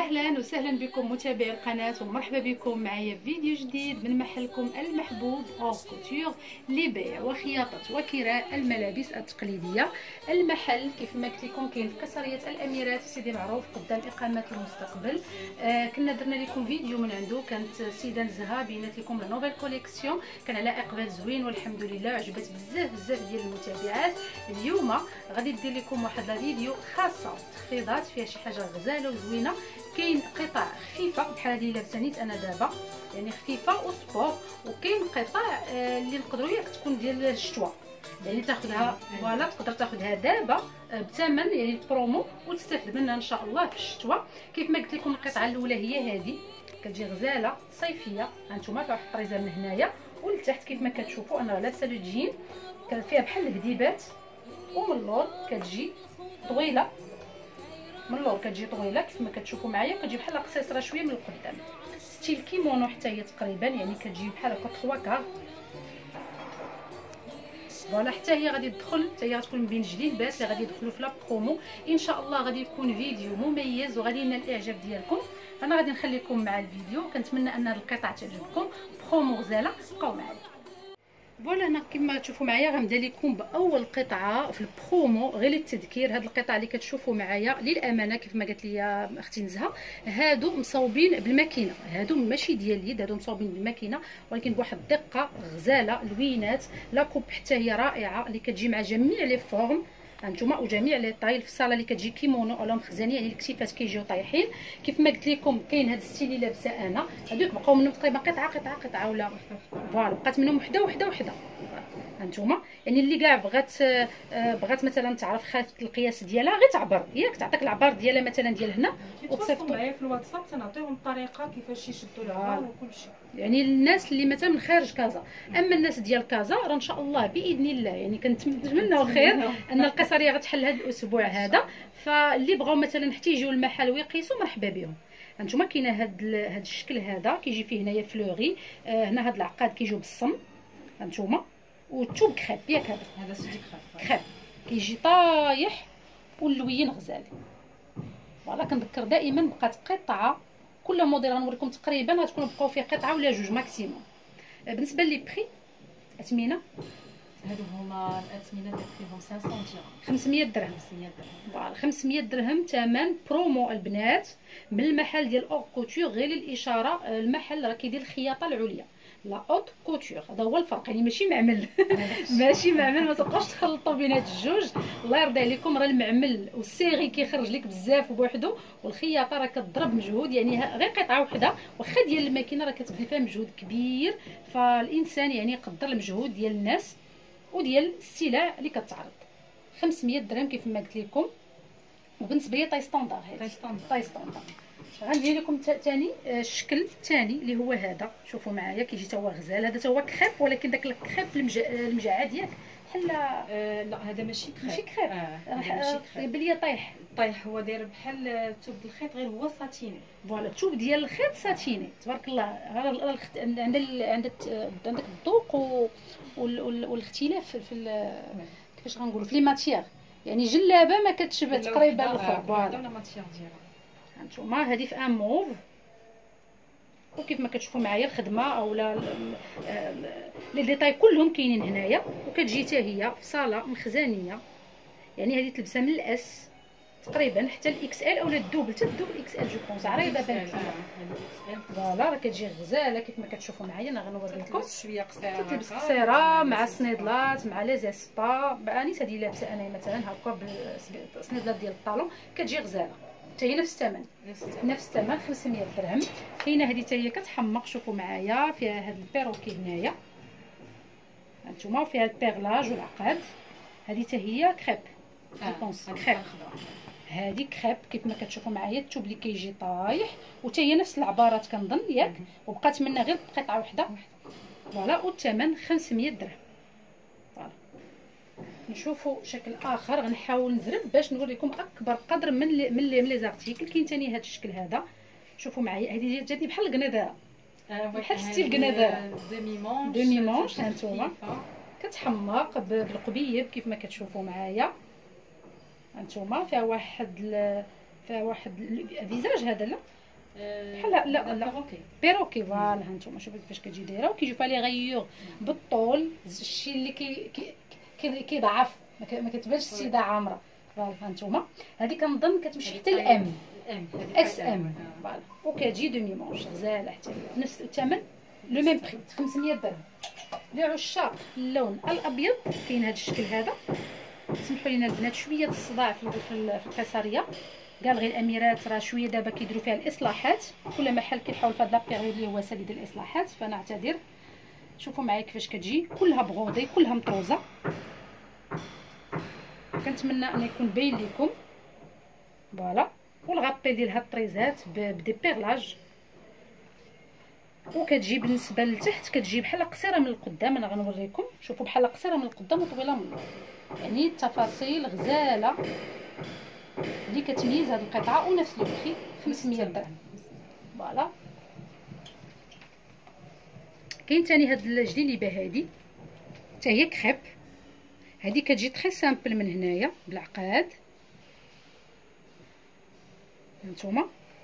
اهلا وسهلا بكم متابعي القناه، ومرحبا بكم معايا في فيديو جديد من محلكم المحبوب او كوتور لبيع وخياطه وكراء الملابس التقليديه. المحل كيف ما قلت لكم كاين في قصريه الاميرات سيدي معروف قدام اقامه المستقبل. كنا درنا لكم فيديو من عنده، كانت السيده نزهه بينات لكم لا نوفيل كوليكسيون، كان على اقبال زوين والحمد لله، عجبت بزاف ديال المتابعات. اليوم غادي ندير لكم واحد الفيديو خاصه تخفيضات فيها شي حاجه غزاله وزوينه. كاين قطع خفيفه بحال هذه اللي لابسانيت انا دابا، يعني خفيفه وسبور، وكاين قطع اللي نقدروا ياك تكون ديال الشتوى، يعني تاخذها فوالا تقدر تاخذها دابا بثمن يعني البرومو وتستافد منها ان شاء الله في الشتوى. كيف ما قلت لكم القطعه الاولى هي هذه، كتجي غزاله صيفيه، هانتوما فيها واحد الطريزه من هنايا ولتحت كيف ما كتشوفوا. انا لابسه لو جين كان فيها بحال الهديبات، ومن اللور كتجي طويله، من اللور كتجي طويله كيف ما كتشوفوا معايا، كتجي بحال قصيصره شويه من القدام، ستيل كيمونو حتى هي تقريبا، يعني كتجي بحال هكا 3 كار فوالا. حتى هي غادي تدخل، حتى هي غتكون من بين جليبات اللي غادي يدخلوا في لا برومو. ان شاء الله غادي يكون فيديو مميز وغادي ينال الاعجاب ديالكم. انا غادي نخليكم مع الفيديو، كنتمنى ان هذه القطع تعجبكم. برومو غزاله، بقاو معايا. فوالا انا كما تشوفوا معايا غنبدا لكم باول قطعه في البرومو. غير للتذكير، هاد القطعه اللي كتشوفوا معايا للامانه كيف ما قالت لي اختي نزهه، هادو مصوبين بالماكينه، هادو ماشي ديال اليد، هادو مصوبين بالماكينه ولكن بواحد الدقه غزاله لوينات. لا كوب حتى هي رائعه اللي كتجي مع جميع لي فورم هانتوما وجميع لي طايل في الصاله اللي كتجي كيمونو ولا مخزنيه، يعني الكتيفات كيجيو طايحين. كيف ما قلت لكم كاين هاد الستيل اللي لابسه انا، هذوك بقاو منهم تقريبا قطعه ولا فوالا، بقات منهم وحده هانتوما، يعني اللي كاع بغات مثلا تعرف خافت القياس ديالها غير تعبر ياك، تعطيك العبار ديالها مثلا ديال هنا وتصيفطوا معايا في الواتساب تنعطيهم الطريقه كيفاش يشدوا العبار وكل شيء، يعني الناس اللي مثلا من خارج كازا. اما الناس ديال كازا راه ان شاء الله باذن الله، يعني كنتمناو خير ان القصريه غتحل هذا الاسبوع هذا، فاللي بغاو مثلا حتى يجيو المحل ويقيسوا مرحبا بهم. هانتوما كاينه هاد الشكل هذا كيجي فيه هنايا فلوري، هنا هاد العقاد كيجيو بالصم هانتوما، والثوب كخاب ياك، هذا سيدي كخاب كيجي طايح واللوين غزال. فوالا كنذكر دائما بقات قطعه كل موديل غنوريكم تقريبا غتكونوا بقاو فيه قطعه ولا جوج ماكسيموم. بالنسبه لي بري اثمنه، هادو هما الاثمنه داك فيهم 500 درهم، 500 درهم. فوالا 500 درهم ثمن برومو البنات من المحل ديال او كوتور. غير للاشاره المحل راه كيدير الخياطه العليا، لا اوت كوتور، هذا هو الفرق، يعني ماشي معمل ماشي معمل، ما تبقاوش تخلطوا بين هاد الجوج. الله يرضي عليكم، راه المعمل والسيغي كيخرج لك بزاف بوحدو، والخياطه راه كتضرب مجهود، يعني غير قطعه وحده واخا ديال الماكينه راه كتبذل فيها مجهود كبير. فالانسان يعني يقدر المجهود ديال الناس وديال السلع اللي كتعرض. 500 درهم كيف ما قلت لكم. وبالنسبه لي طاي ستاندار، هذه طاي ستاندار. غندير لكم ثاني الشكل الثاني اللي هو هذا، شوفوا معايا كيجي تا هو غزال. هذا تا هو كخيب، ولكن داك الكخيب المجعه ديالك بحال لا هذا ماشي كخيب، ماشي كخيب، ماشي كخيب بلي طايح هو داير بحال الثوب الخيط غير هو ساتيني. فوالا الثوب ديال الخيط ساتيني تبارك الله. عندك الذوق والاختلاف في كيفاش غنقولوا في لي ماتيير، يعني جلابه ما كتشبه تقريبا الاخر. فوالا الماتيير ديالها هانتوما هذه في ان موف، وكيف ما كتشوفوا معايا الخدمه اولا لي ديتاي كلهم كاينين هنايا. وكتجي حتى هي في صاله مخزنيه، يعني هذه تلبسها من الاس تقريبا حتى الاكس ال اولا الدوبل، حتى الدوبل اكس ال جو بونس عريضه بانت ليا. فوالا راه كتجي غزاله كيف ما كتشوفوا معايا. انا غنوريكم شويه قصيره، تلبس قصيره مع السنيدلات مع لي زيسبا. انيس هذه لابسه انا مثلا هكا بالسنيدلات ديال الطالون، كتجي غزاله حتى هي نفس الثمن 500 درهم. كاينه هذه حتى هي كتحمق، شوفوا معايا فيها هذا البيروكي هنايا هانتوما، فيها البيغلاج والعقاد. هذه حتى هي كريب جوبونس كريب، هذه كريب كيف ما كتشوفوا معايا. الثوب اللي كيجي طايح وحتى هي نفس العبارات كنظن ياك، وبقات منا غير قطعه وحده فوالا، والثمن 500 درهم. فوالا نشوفوا شكل اخر، غنحاول نزرب باش نوريكم اكبر قدر من لي زارتيكل. كاين ثاني هذا الشكل هذا، شوفوا معايا هذه جاتني بحال القنادره، بحال ستيل القنادره دومي مونش هانتوما، كتحمق بالقبيب كيف ما كتشوفوا معايا هانتوما. فيها واحد فيها واحد فيزاج هذا لا بحال لا بيروكي فوالا. هانتوما شوفوا كيفاش كتجي دايره وكيجيو فيها لي غيور بالطول، الشيء اللي كيضعف ما كتبانش السيده عامره. فوالا هانتوما هذه كنظن كتمشي حتى الام اس ام فوالا، وكتجي دومي مونش غزاله حتى هي نفس الثمن لو ميم بري 500 درهم. لعشاق اللون الابيض كاين هذا الشكل هذا. سمحوا لينا البنات شويه الصداع في القيصريه، قال غير الاميرات راه شويه دابا كيديروا فيها الاصلاحات، كل محل كيحاول في هاد لابيريود اللي هو سالي ديال الاصلاحات، فنعتذر. شوفوا معايا كيفاش كتجي كلها بغودي كلها مطروزه. كنتمنى ان يكون باين لكم فوالا. والغابي ديال هاد الطريزات بدي بيرلاج، وكتجي بالنسبه لتحت كتجي بحال قصيره من القدام. انا غنوريكم، شوفوا بحال قصيره من القدام وطويله من اللور، يعني التفاصيل غزاله اللي كتميز هذه القطعه. ونفس لو بري 500 درهم فوالا. كاين ثاني هاد الجليبه هادي حتى هي كريب، هذه كتجي تري سامبل من هنايا بالعقاد هانتوما.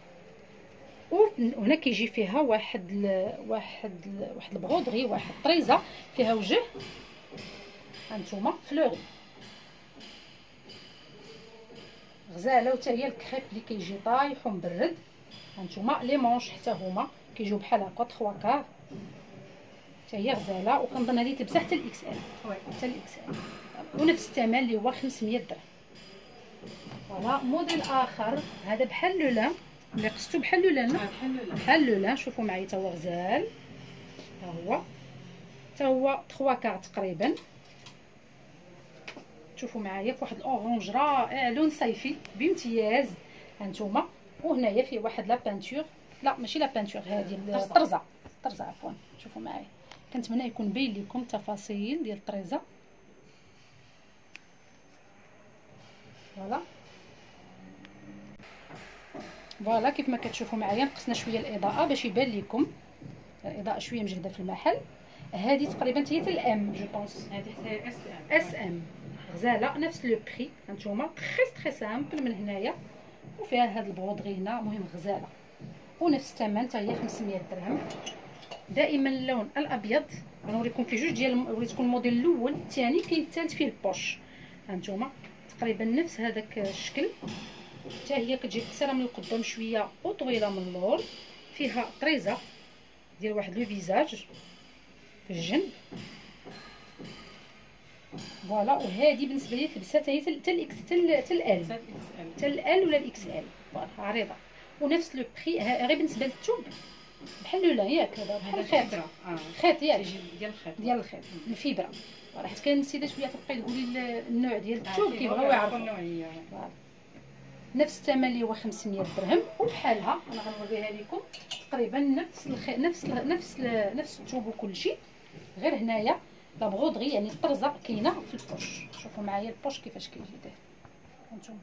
وهنا كيجي فيها واحد البغودغي، واحد الطريزه فيها وجه هانتوما فلوري غزاله. وتا هي الكريب اللي كيجي طايح ومبرد هانتوما. لي مونش حتى هما كيجيو بحال هكا 3 كار، حتى هي غزاله. وكنظن هذه تلبسها حتى الاكس ال، حتى الاكس ال، ونفس الثمن اللي هو 500 درهم فوالا. موديل اخر هذا بحال لولان اللي قصتو بحال لولان، بحال لولان. شوفوا معايا تا هو غزال، تا هو 3 كار تقريبا. شوفوا معايا فواحد الاورانج رائع، لون صيفي بامتياز هانتوما. وهنايا فيه واحد لا بانتور، لا ماشي لا بانتور، هذه الطرزه عفوا. شوفوا معايا كنتمنى يكون باين لكم التفاصيل ديال الطريزه فوالا. كيف ما كتشوفوا معايا نقصنا شويه الاضاءه باش يبان لكم، الاضاءه شويه مجهده في المحل. هذه تقريبا حتى هي الام جو بونس، هذه حتى اس ام غزاله. نفس لو بري هانتوما تري سامبل من هنايا، وفيها هذا البغودغي هنا مهم غزاله. ونفس الثمن حتى هي 500 درهم. دائما اللون الابيض غنوريكم فيه جوج ديال، وريتكم الموديل الاول الثاني، كاين الثالث فيه البوش هانتوما. تقريبا نفس هذاك الشكل، حتى هي كتجي قصيره من القدام شويه وطويله من اللور. فيها طريزه ديال واحد لو فيزاج في الجنب فوالا. وهذه بالنسبه لي لبستها حتى هي حتى ال ولا الاكس ال فوالا عريضه. ونفس لو بري. غير بالنسبه للثوب بحال لولا ياك هذا بحال الخيط، خيط ياك ديال الخيط الفيبره فوالا. حيت كاين السيده شويه تبقاي تقولي النوع ديال الثوب كيبغيو يعرفوا النوعيه فوالا. نفس الثمن اللي هو 500 درهم. وبحالها انا غنوريها لكم تقريبا نفس الثوب وكل شيء، غير هنايا لا بغودغي يعني الطرزه كاينه في البوش. شوفوا معايا البوش كيفاش كيجي داير هانتوما،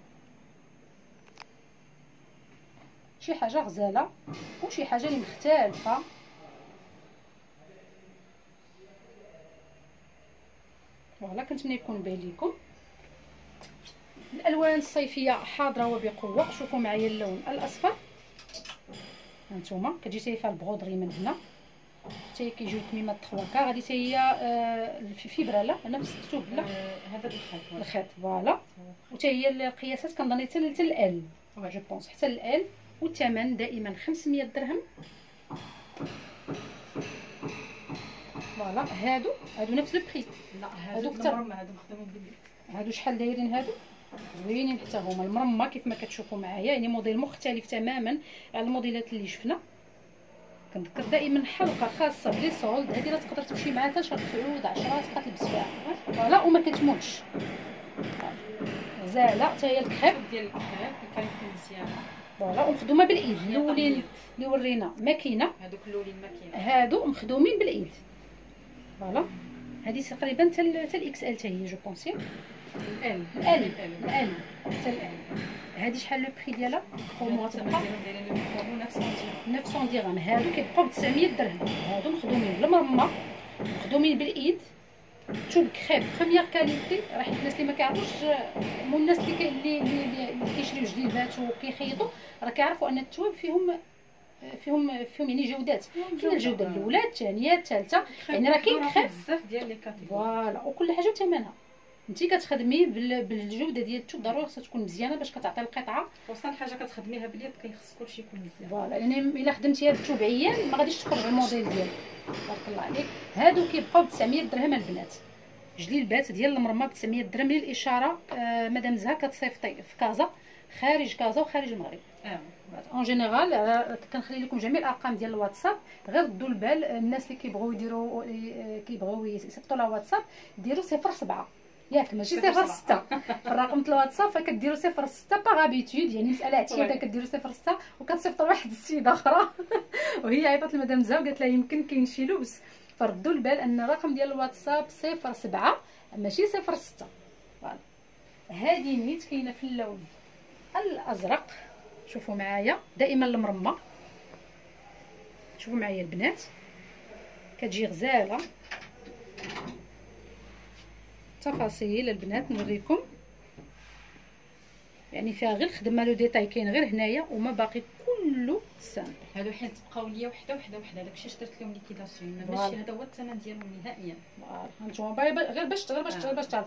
شي حاجه غزاله وشي حاجه اللي مختلفه فوالا. كنتمنى يكون باين لكم. الالوان الصيفيه حاضره وبقوه. شوفوا معايا اللون الاصفر هانتوما، كتجي فيها البغودغي من هنا، حتى كيجيو كميمات 3 كار. هذه هي الفيبره لا نفس الثوب لا هذا الخيط فوالا. وحتى هي القياسات كنظن حتى ال جو بونس حتى ال. والثمن دائما 500 درهم فوالا. هادو نفس البري. لا هادو مرمى، هادو مخدومين باليد. هادو شحال دايرين؟ هادو زوينين حتى هما المرمى كيف ما كتشوفوا معايا، يعني موديل مختلف تماما على الموديلات اللي شفنا. كنذكر دائما حلقه خاصه بلي سولد، هذه راه تقدر تمشي معها حتى شهر 9 10 تبقى تلبس فيها فوالا وما كتموتش غزاله. حتى هي الكريب ديال الكريب كانت مزيانه فوالا ومخدومه بالايد. الاولين اللي ورينا ماكينه، هذوك الاولين ماكينه، هادو مخدومين بالايد فوالا. هذه تقريبا حتى الاكس ال حتى هي جو بونسي ال حتى ال. هذه شحال لو بري ديالها؟ برومو تبقى نفس 900 درهم. هادو كيبقاو ب 900 درهم. هادو مخدومين بالمرمى، مخدومين بالايد توب كريب بروميير كاليتي. راه حيت الناس اللي ما كيعرفوش، مو الناس اللي كيشريو جديدات وكيخيطوا، راه كيعرفوا ان التواب فيهم يعني جودات. كاين الجوده الاولى، الثانيه، الثالثه، يعني راه كاين كريب بزاف ديال لي كاتيجوري. فوالا، وكل حاجه وثمنها. انت كتخدمي بالجوده ديال التوب، ضروري خصها تكون مزيانه باش كتعطي القطعه. وصل حاجه كتخدميها باليد كيخص كلشي يكون مزيان. فوالا، يعني الا خدمتيها بالتوب عيان ما غاديش تخرج الموديل ديالك. بارك الله عليك. هادو كيبقاو ب 900 درهم البنات. جليبات ديال المرمى ب 900 درهم. للاشاره مدام زها كتصيفطي في كازا، خارج كازا وخارج المغرب. اون جينيرال كنخلي لكم جميع الارقام ديال الواتساب، غير ردوا البال الناس اللي كيبغيو يصيفطوا لها واتساب، ديروا 07 ياك، ماشي 06 الرقم ديال الواتساب. فكديروا 06 باغ ابيتود، يعني مساله اعتياديه، كديروا 06 وكتصيفطوا لواحد السيده اخرى وهي عيطت لمدام زها وقالت لها يمكن كاين شي لبس. فردوا البال ان الرقم ديال الواتساب 07 ماشي 06. فوالا. هذه نيت كاينه في اللون الازرق. شوفوا معايا دائما المرمى، شوفوا معايا البنات كتجي غزاله. تفاصيل البنات نوريكم، يعني فيها غير خدمه لو ديتاي كاين غير هنايا، وما باقي كله سامبل. هادو حيت بقاو ليا وحده داكشي شريت لهم ليكيداسيون، ماشي هذا هو الثمن ديالهم نهائيا. هانتوما غير باش تعرفوا.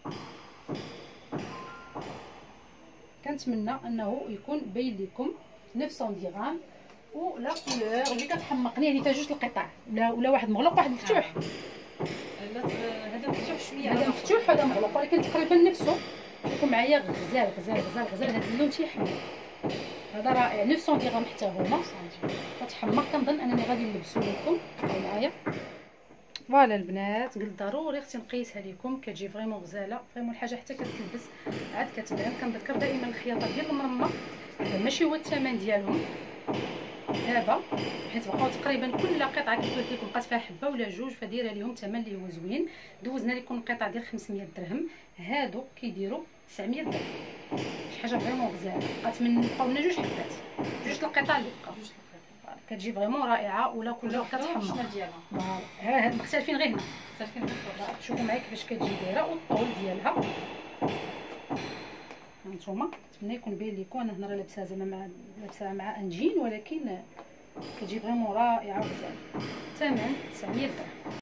كنتمنى انه يكون باين لكم 900 درهم. ولا كولور اللي كتحمقني يعني فيها جوج القطع، ولا واحد مغلق واحد مفتوح. لا هذا مفتوح شويه، هذا مفتوح وهذا مغلق، ولكن تقريبا نفسه. شوفوا معايا غزال غزال غزال غزال. هذا اللون تيحمق، هذا رائع. 900 درهم حتى هما كتحمق. كنظن انني غادي نلبسو لكم معايا. فوالا البنات، قلت ضروري خصني نقيسها لكم. كتجي فريمون غزاله، فريمون الحاجه حتى كتلبس عاد كتبان. كنذكر دائما الخياطه ديال المرمى ماشي هو الثمن ديالهم دابا، حيت بقاو تقريبا كل قطعه كيف قلت لكم بقات فيها حبه ولا جوج، فدايره ليهم ثمن اللي هو زوين. دوزنا لكم قطع ديال 500 درهم، هادو كيديروا 900 درهم. شي حاجه فريمون غزاله. بقاو لنا جوج حبات، جوج القطع اللي بقاو كتجي فريمون رائعه. ولا كلها كتحمر ديالها. ها مختلفين غير هنا، مختلفين غير. شوفوا معايا كيفاش كتجي دايره والطول ديالها. هانتوما نتمنى يكون باين لكم. انا هنا راه لابسه زعما لابسه مع انجين، ولكن كتجي فريمون رائعه وغزاله. ثمن 900 درهم.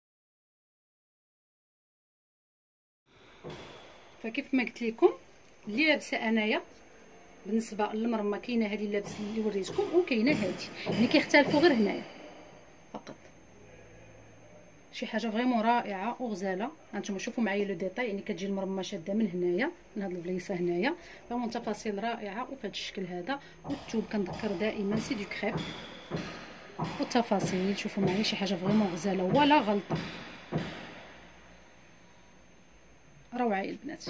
فكيف ما قلت لكم اللي لابسه انايا بالنسبه للمرمى، كاينه هذه اللابس اللي وريتكم، وكاينه هذه، يعني كيختلفوا غير هنايا فقط. شي حاجه فريمون رائعه وغزاله. هانتوما شوفوا معايا لو ديتاي، يعني كتجي المرمى شاده من هنايا، من هاد البليصه هنايا. فريمون تفاصيل رائعه وفهاد الشكل هذا. والثوب كنذكر دائما سي دو كريب. والتفاصيل شوفوا معايا شي حاجه فريمون غزاله ولا غلطه. روعه يا البنات.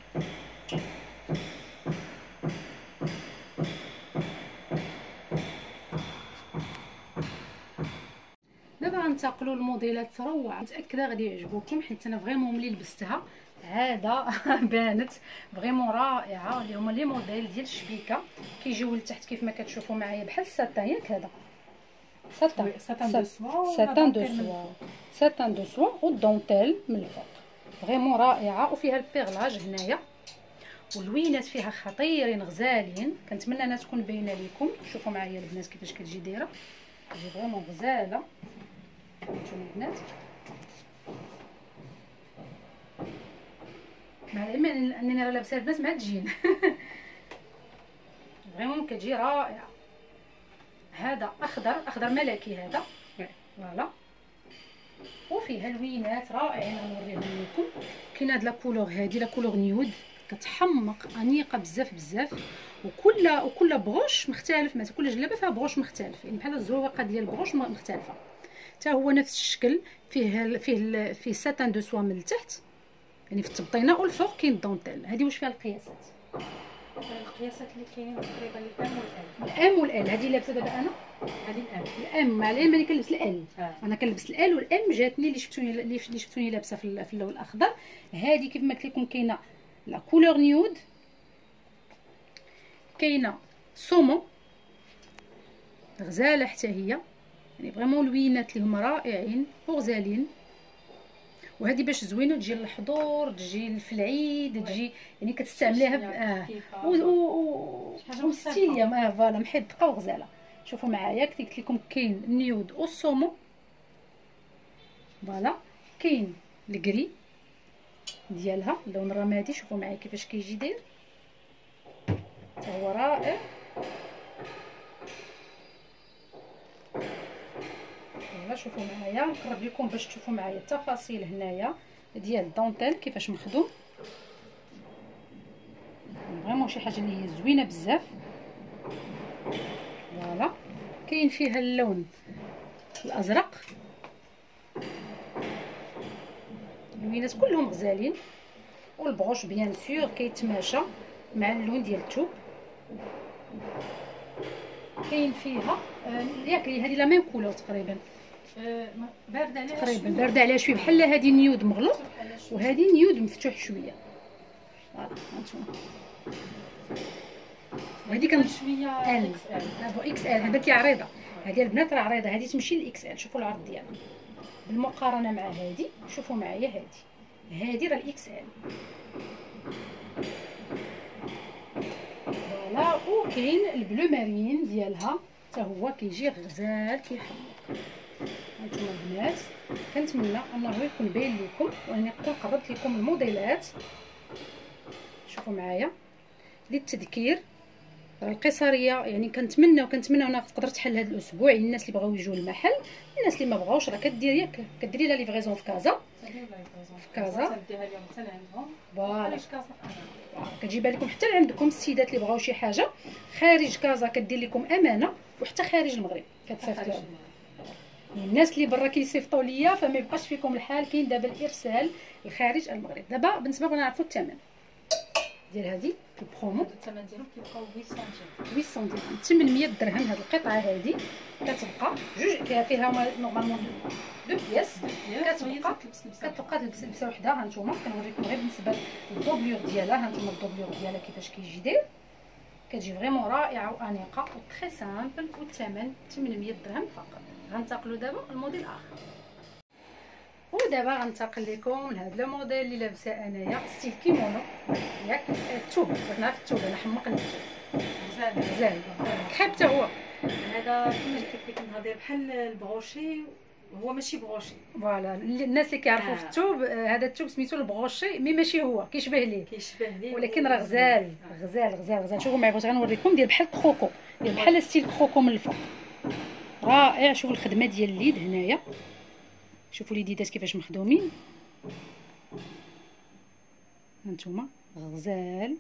دابا غننتقلوا للموديلات روعه، متاكده غادي يعجبوكم، حيت انا فريمون ملي لبستها عاده بانت فريمون رائعه. اللي هما لي موديل ديال الشبيكه، كيجيو لتحت كيف ما كتشوفوا معايا بحال الساتان. ياك هذا ساتان دو سوا والدونتيل من الفوق فريمون رائعه. وفيها البيغلاج هنايا، واللوينات فيها خطيرين غزالين. كنتمنى انها تكون باينه لكم. شوفوا معايا البنات كيفاش كتجي دايره، كتجي فريمون غزاله. نتوما البنات مع العلم انني راه لابسه البنات مع الجين فريمون كتجي رائعه. هذا اخضر ملكي هذا، فوالا. وفيها لوينات رائعين غنوريهم لكم. كاين هاد لا كولور، هادي لا كولور نيود كتحمق، انيقه بزاف بزاف. وكل بغوش مختلف، مثلا كل جلابه فيها بغوش مختلف، يعني بحال الزروقه ديال البغوش مختلفه. حتى هو نفس الشكل، فيه ساتان دو سوا من التحت، يعني في التبطينه، والفوق كاين الدونتيل. هذه واش فيها القياسات؟ القياسات اللي كاينين تقريبا الام والال. هذه لابسه دابا انا هذه الام، مع الام انا كنلبس الال. انا كنلبس الال، والام جاتني اللي شفتوني لابسه في اللون الاخضر. هذه كيف ما قلت لكم كاينه لا كولور نيود، كاينه سومو غزاله حتى هي، يعني فريمون لوينات اللي هما رائعين وغزالين. وهذه باش زوينه تجي للحضور، تجي في العيد، تجي يعني كتستعمليها وستيليه فوالا محدقه وغزاله. شوفوا معايا قلت لكم كاين النيود والصومو فوالا، كاين الكري ديالها اللون الرمادي. شوفوا معايا كيفاش كيجي داير، حتى هو رائع. فوالا شوفوا معايا، نقرب لكم باش تشوفوا معايا التفاصيل هنايا ديال الدونتيل كيفاش مخدوم. فريمون شي حاجه اللي هي زوينه بزاف. فوالا كاين فيها اللون الازرق، اللوينات كلهم غزالين، والبغوش بيان سور كيتماشى مع اللون ديال الثوب. كاين فيها ياك هذه لا ميم كولور تقريبا، بارده عليها تقريبا بارده عليها شويه، بحال هذه نيود مغلوط وهذه نيود مفتوح شويه. فوالا هانتوما وهذه كان شويه اكس ال، اكس ال هذا كي عريضه، هذه البنات راه عريضه، هذه تمشي للاكس ال. شوفوا العرض ديالها بالمقارنه مع هذه، شوفوا معايا هذه راه الاكس ال. فوالا وكاين البلو مارين ديالها حتى هو كيجي غزال كيحمق. هانتوما البنات كنتمنى انه يكون باين لكم واني نكون قربت لكم الموديلات. شوفوا معايا للتذكير القصريه، يعني كنتمنى انها تقدر تحل هذا الاسبوع الناس اللي بغاو يجوا المحل. الناس اللي ما بغاوش راه كديري ياك كديري لا ليفريزون في كازا، في كازا تديها لهم حتى لعندهم. فوالا كتجيبها لكم حتى لعندكم السيدات اللي بغاو شي حاجه خارج كازا، كدير لكم امانه، وحتى خارج المغرب كتصيفط لهم. الناس اللي برا كيصيفطوا ليا فما يبقاش فيكم الحال، كاين دابا الارسال لخارج المغرب. دابا بالنسبه بغينا نعرفوا الثمن ديال هذه البرومو. الثمن ديالهم كيبقاو 8 سنتيم. 8 سنتيم 800 درهم. هذه القطعه هذه كتبقى جوج، فيها نورمالمون دو بياس، كتبقى تلبس لبسه وحده. ها نتوما كنوريكم غير بالنسبه للدوبلور ديالها. ها نتوما الدوبلور ديالها كيفاش كيجي داير، كتجي فريمون رائعه وانيقه وتري سامبل، والثمن 800 درهم فقط. غنتقلوا دابا الموديل اخر، ودابا غنتقل لكم لهذا الموديل اللي لابسه انايا ستيل كيمونو ياك. الثوب بغيت نعرف الثوب، انا حمقني الثوب مزال كحاب حتى هو. هذا كما قلت لك نهضر بحال البغوشي، هو ماشي بغوشي. فوالا الناس اللي كيعرفوا في الثوب، هذا الثوب سميتو البغوشي، مي ماشي هو، كيشبه ليه ولكن راه غزال غزال غزال غزال. شوفوا معايا بغيت غنوريكم ديال بحال الكروكو، ديال بحال ستيل كروكو من الفوق، رائع. شوفوا الخدمه ديال اليد هنايا، شوفوا اليديدات كيفاش مخدومين. هانتوما غزال،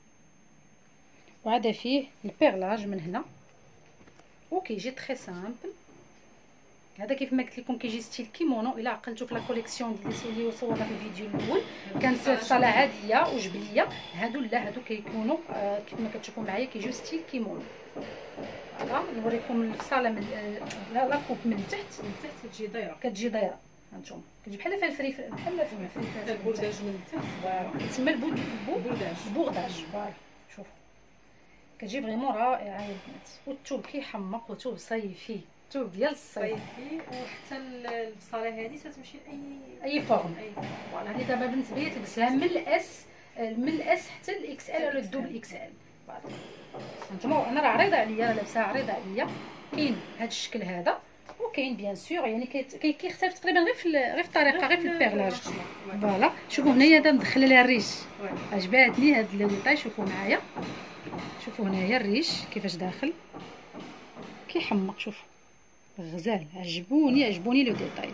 وعاد فيه البيرلاج من هنا وكيجي تري سامبل. هذا كيف ما قلت لكم كيجي ستيل كيمونو. الا عقلتوا في لا كوليكسيون اللي صورنا في الفيديو الاول كانت في صاله عاديه وجبليه، هادو لا هادو كيكونوا كيف ما كتشوفوا معايا كيجيو ستيل كيمونو. فوالا نوريكم الصاله من لا كوب من تحت كتجي دايره. هانتوما كتجي بحال الفريف، بحال البورداج من تحت، فوالا كيتسمى البورداج. فوالا شوفوا كتجي فريمون رائعه يا البنات. والثوب كيحمق وثوب صيفي، ثوب ديال الصيف. وحتى البصاله هذه تتمشي اي فورم. فوالا هذه دابا بالنسبه لي تلبسها من الاس حتى الاكس ال ولا الدوبل اكس ال. فوالا هانتوما انا راه عريضه عليا، لابساها عريضه عليا. كاين هذا الشكل هذا، وكاين بيان سور يعني كيختلف تقريبا غير في الطريقه، غير في البيرلاج. فوالا شوفوا هنايا دا مدخله لها الريش، عجباتني هاد لو. شوفوا معايا، شوفوا هنايا الريش كيفاش داخل كيحمق. شوفوا غزال، عجبوني لو ديتاي.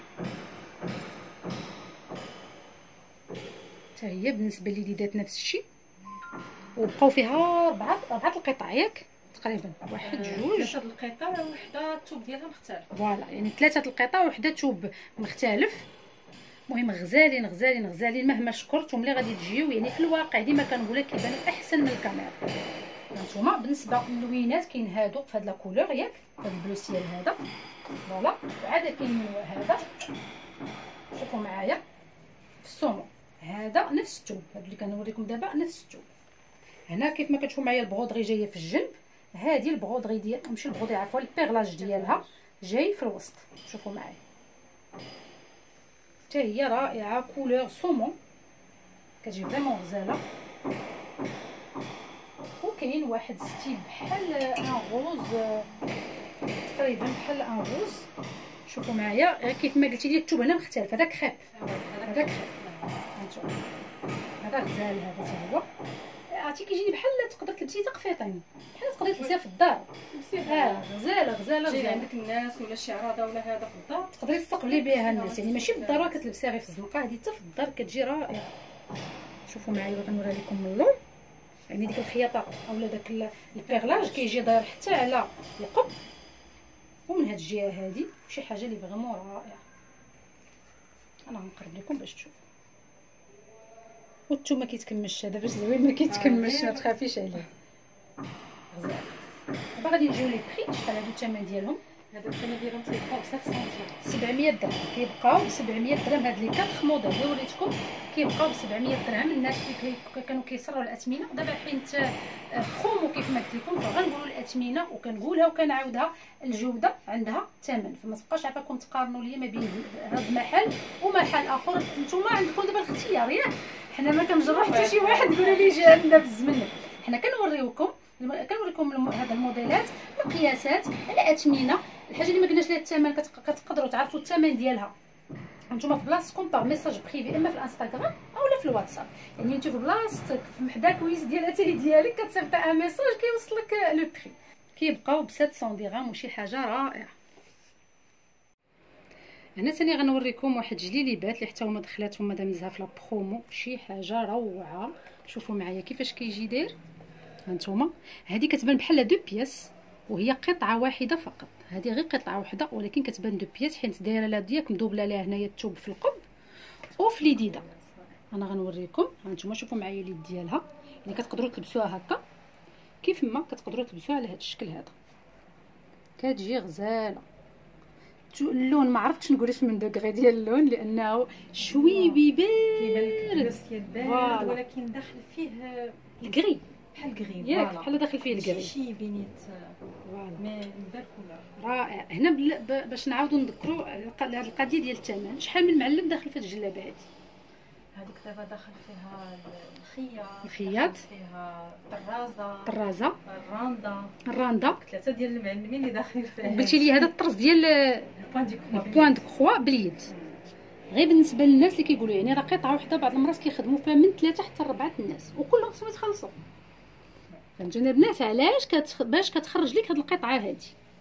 حتى هي بالنسبه لليدات نفس الشيء، وبقاو فيها اربعه القطع ياك تقريبا، واحد جوج ثلاثه القطع وحده الثوب ديالها مختلف. فوالا يعني ثلاثه القطع وحده ثوب مختلف. المهم غزالين غزالين غزالين مهما شكرتهم اللي غادي تجيو، يعني في الواقع ديما كنقول لك كيبانوا احسن من الكاميرا. هانتوما بالنسبه للوينات كاين هادو في هاد لا كولور ياك، هاد البلو سيال هذا فوالا. وعاد كاين هذا شوفوا معايا في السومو، هذا نفس الثوب، هاد اللي كنوريكم دابا نفس الثوب. هنا كيف ما كتشوفوا معايا البغودري جايه في الجنب، هذه البغودري ديال ماشي البغودري عفوا البيرلاج ديالها جاي في الوسط. شوفوا معايا حتى هي رائعه، كولور سومون، كتجي فريمون غزاله. وكاين واحد ستيل بحال ان غوز، تقريبا بحال ان غوز. شوفوا معايا غير كيف ما قلتي لي الثوب هنا مختلف، هذا كريب، هذا كريب هانتوما، هذا غزال، هذا حتى هو عرفتي كيجيني بحال تقدر تلبسيه تقفيطين، بحال تقدري تلبسيها في الدار. غزاله غزاله غزاله عندك الناس ولا شي عراضه ولا هذا في الدار تقدري تستقبلي بها الناس، يعني ماشي بالضروره كتلبسيها غير في الزنقه، هذه حتى في الدار كتجي رائعه. شوفوا معايا بغيت نوري لكم من اللون، يعني ديك الخياطه اولا داك البيغلاج كيجي داير حتى على القب، ومن هاد الجهه هذه شي حاجه اللي فريمون رائعه. انا غنقرب لكم باش تشوفوا. والثوم ما كيتكملش، هذا باش زوين ما كيتكملش، ما تخافيش عليه، غزال. دابا غادي نجيو لي بري، شحال هادو الثمن ديالهم؟ هذا الثمن ديالهم تيبقاو ب 700 700 درهم، كيبقاو ب 700 درهم. هاد لي 4 موديل اللي وريتكم كيبقاو ب 700 درهم. الناس اللي كانوا كيصروا الاثمنه دابا حيت برومو كيف ما قلت لكم، فغنقولوا الاثمنه وكنقولها وكنعاودها، الجوده عندها ثمن، فما تبقاش عافاكم تقارنوا ليا ما بين هذا المحل ومحل اخر. نتوما عندكم دابا الختيار ياك، حنا ما كنجروا حتى شي واحد يقول لي جي عندنا بالزمن، حنا كنوريوكم هذا الموديلات، القياسات، الاثمنه، الحاجه اللي ما قلناش لها الثمن كتقدروا تعرفوا الثمن ديالها نتوما في بلاصتكم باغ ميساج بريفي، اما في الانستغرام اولا في الواتساب. يعني انت في بلاصتك في حدا كويس ديال اتاي ديالك كتصيفط ان ميساج كيوصلك لو بري. كيبقاو ب 700 درهم وشي حاجه رائعه. هنا ثاني غنوريكم واحد جليليبات اللي حتى هما دخلاتهم مادام زها في لا برومو، شي حاجه روعه. شوفوا معايا كيفاش كيجي داير، هانتوما هذه كتبان بحال دو بياس وهي قطعه واحده فقط، هذه غير قطعه واحده ولكن كتبان دو بياس حيت دايره لا ديالك مدوبله لها هنايا الثوب في القب وفي اليديده. انا غنوريكم، هانتوما شوفوا معايا اليد ديالها، يعني كتقدروا تلبسوها هكا كيف ما كتقدروا تلبسوها على هذا الشكل هذا، كتجي غزاله. اللون ما عرفتش نقول اش من دوغري ديال اللون لانه شويبي بارد بارد ولكن داخل فيه الكري بحال كغي، ياك بحال داخل فيه الكري، شي بنيت فوالا ما بالك ولا رائع. هنا باش نعاودوا نذكروا هذه القضيه ديال الثمن، شحال من معلم داخل في هذه الجلابه هذه؟ هذيك دابا داخل فيها الخياط، فيها الطرازه، الراندا، 3 ديال المعلمين اللي داخلين فيها. قلتي لي هذا الطرز ديال البوان دو كخوا باليد، غير بالنسبه للناس اللي كيقولوا يعني راه قطعه وحده، بعض المرات كيخدموا فيها من 3 حتى 4 الناس وكلهم خصهم يتخلصوا. فهمتوني البنات علاش باش كتخرج لك هذه القطعه هذه.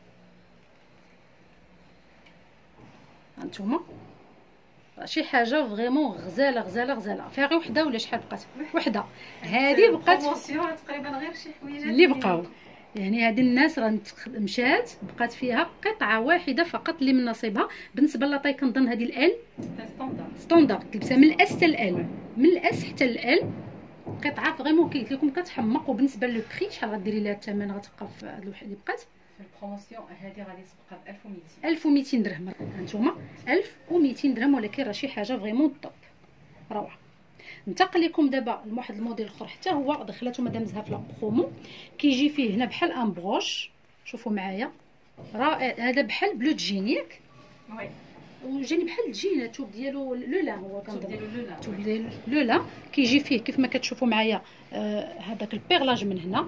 هانتوما شي حاجه فريمون غزاله غزاله غزاله. فيها غير وحده ولا شحال بقات؟ وحده. هذه بقات تقريبا غير شي حويجات اللي بقاو، يعني هذه الناس راه مشات بقات فيها قطعه واحده فقط اللي من نصيبها. بالنسبه لاطاي كنظن هذه الال ستوندار تلبسها من الاس حتى الال، من الاس حتى الال، قطعه فريمون قلت لكم كتحمق. وبالنسبه للو بري شحال غديري لها الثمن؟ غتبقى في هذه الوحده اللي بقات في البروموسيون هذه غادي تبقى ب 1200 1200 درهم. هانتوما 1200 درهم، ولكن راه شي حاجه فريمون طوب روعه. ننتقل لكم دابا لواحد الموديل اخر حتى هو دخلته مادام زها في لا برومو، كيجي فيه هنا بحال ان بروش. شوفوا معايا رائع، هذا بحال بلو جين ياك، وي وجاني بحال الجين الثوب ديالو لولا، هو كنظن الثوب ديالو لولا كيجي فيه كيف ما كتشوفوا معايا هذاك البيغلاج من هنا.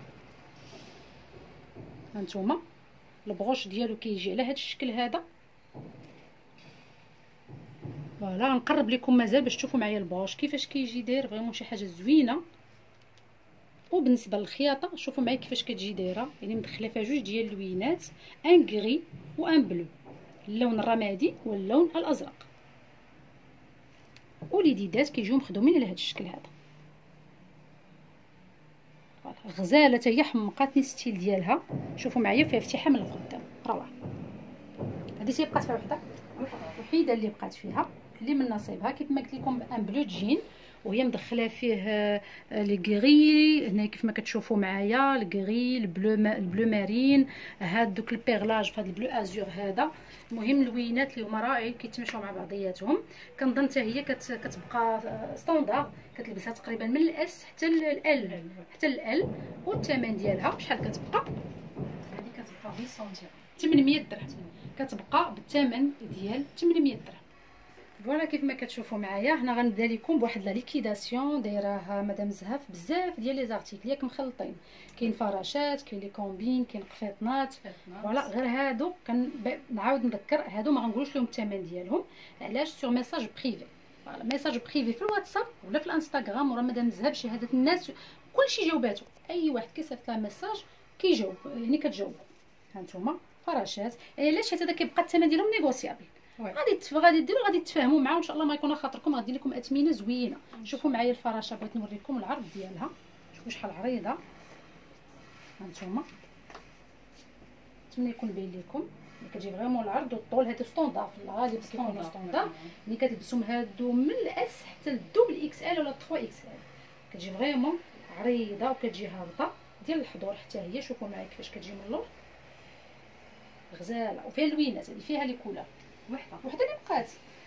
هانتوما البروش ديالو كيجي على هذا الشكل هذا، فوالا. نقرب لكم مازال باش تشوفوا معايا البروش كيفاش كيجي داير، فريمون شي حاجه زوينه. وبالنسبه للخياطه شوفوا معايا كيفاش كتجي دايره، يعني مدخله فيها جوج ديال اللوينات، ان غري وان بلو، اللون الرمادي واللون الازرق. وليديدات كيجيو مخدومين على هذا الشكل هذا، غزاله حتى هي حمقاتني الستيل ديالها. شوفوا معايا فيها فتحه من القدام روعه. هذه تي بقات فيها وحيده اللي بقات فيها اللي من نصيبها كيف ما قلت لكم ان بلو جين، وهي مدخله فيه لي غري هنا كيف ما كتشوفوا معايا، الغري البلو مارين، هاد دوك البيغلاج في هذا البلو ازور هذا. المهم اللوينات اللي هما رائعين كيتمشاو مع بعضياتهم. كنظن حتى هي كتبقى ستوندار، كتلبسها تقريبا من الاس حتى ال والثمن ديالها شحال كتبقى؟ هذه كتبقى 800 درهم، كتبقى بالثمن ديال 800 درهم. فوالا كيف ما كتشوفوا معايا هنا غنبدا لكم بواحد لا ليكيداسيون دايراها مدام زهاف بزاف ديال لي زارتيكل ياك مخلطين، كاين فراشات، كاين لي كومبين، كاين قفيطنات. فوالا غير هادو نعاود نذكر، هادو ما غنقولوش لهم الثمن ديالهم، علاش سور ميساج بريفي. فوالا ميساج بريفي في الواتساب ولا في الانستغرام ورا مدام زهاف شهاده الناس كلشي جاوباتو، اي واحد كيصيفط لها ميساج كيجاوب، يعني كتجاوب. هانتوما فراشات، علاش حيت هذا كيبقى الثمن ديالهم نيغوسيابل. غادي ديروا غادي تفاهموا معاه وان شاء الله ما يكون خاطركم، غادي لكم اثمنه زوينه. شوفوا معايا الفراشه، بغيت نوريكم العرض ديالها، شوفوا شحال عريضه. هانتوما نتمنى يكون باين لكم، ملي كتجي فريمون العرض والطول هادو ستوندار في الغالب كيكونوا ستوندار. ملي كتلبسهم هادو من الاس حتى الدوبل اكس ال ولا 3 اكس ال كتجي فريمون عريضه وكتجي هابطه ديال الحضور حتى هي. شوفوا معايا كيفاش كتجي من اللور، غزاله وفيها لوينات، هذه فيها لي كولور وحده اللي بقات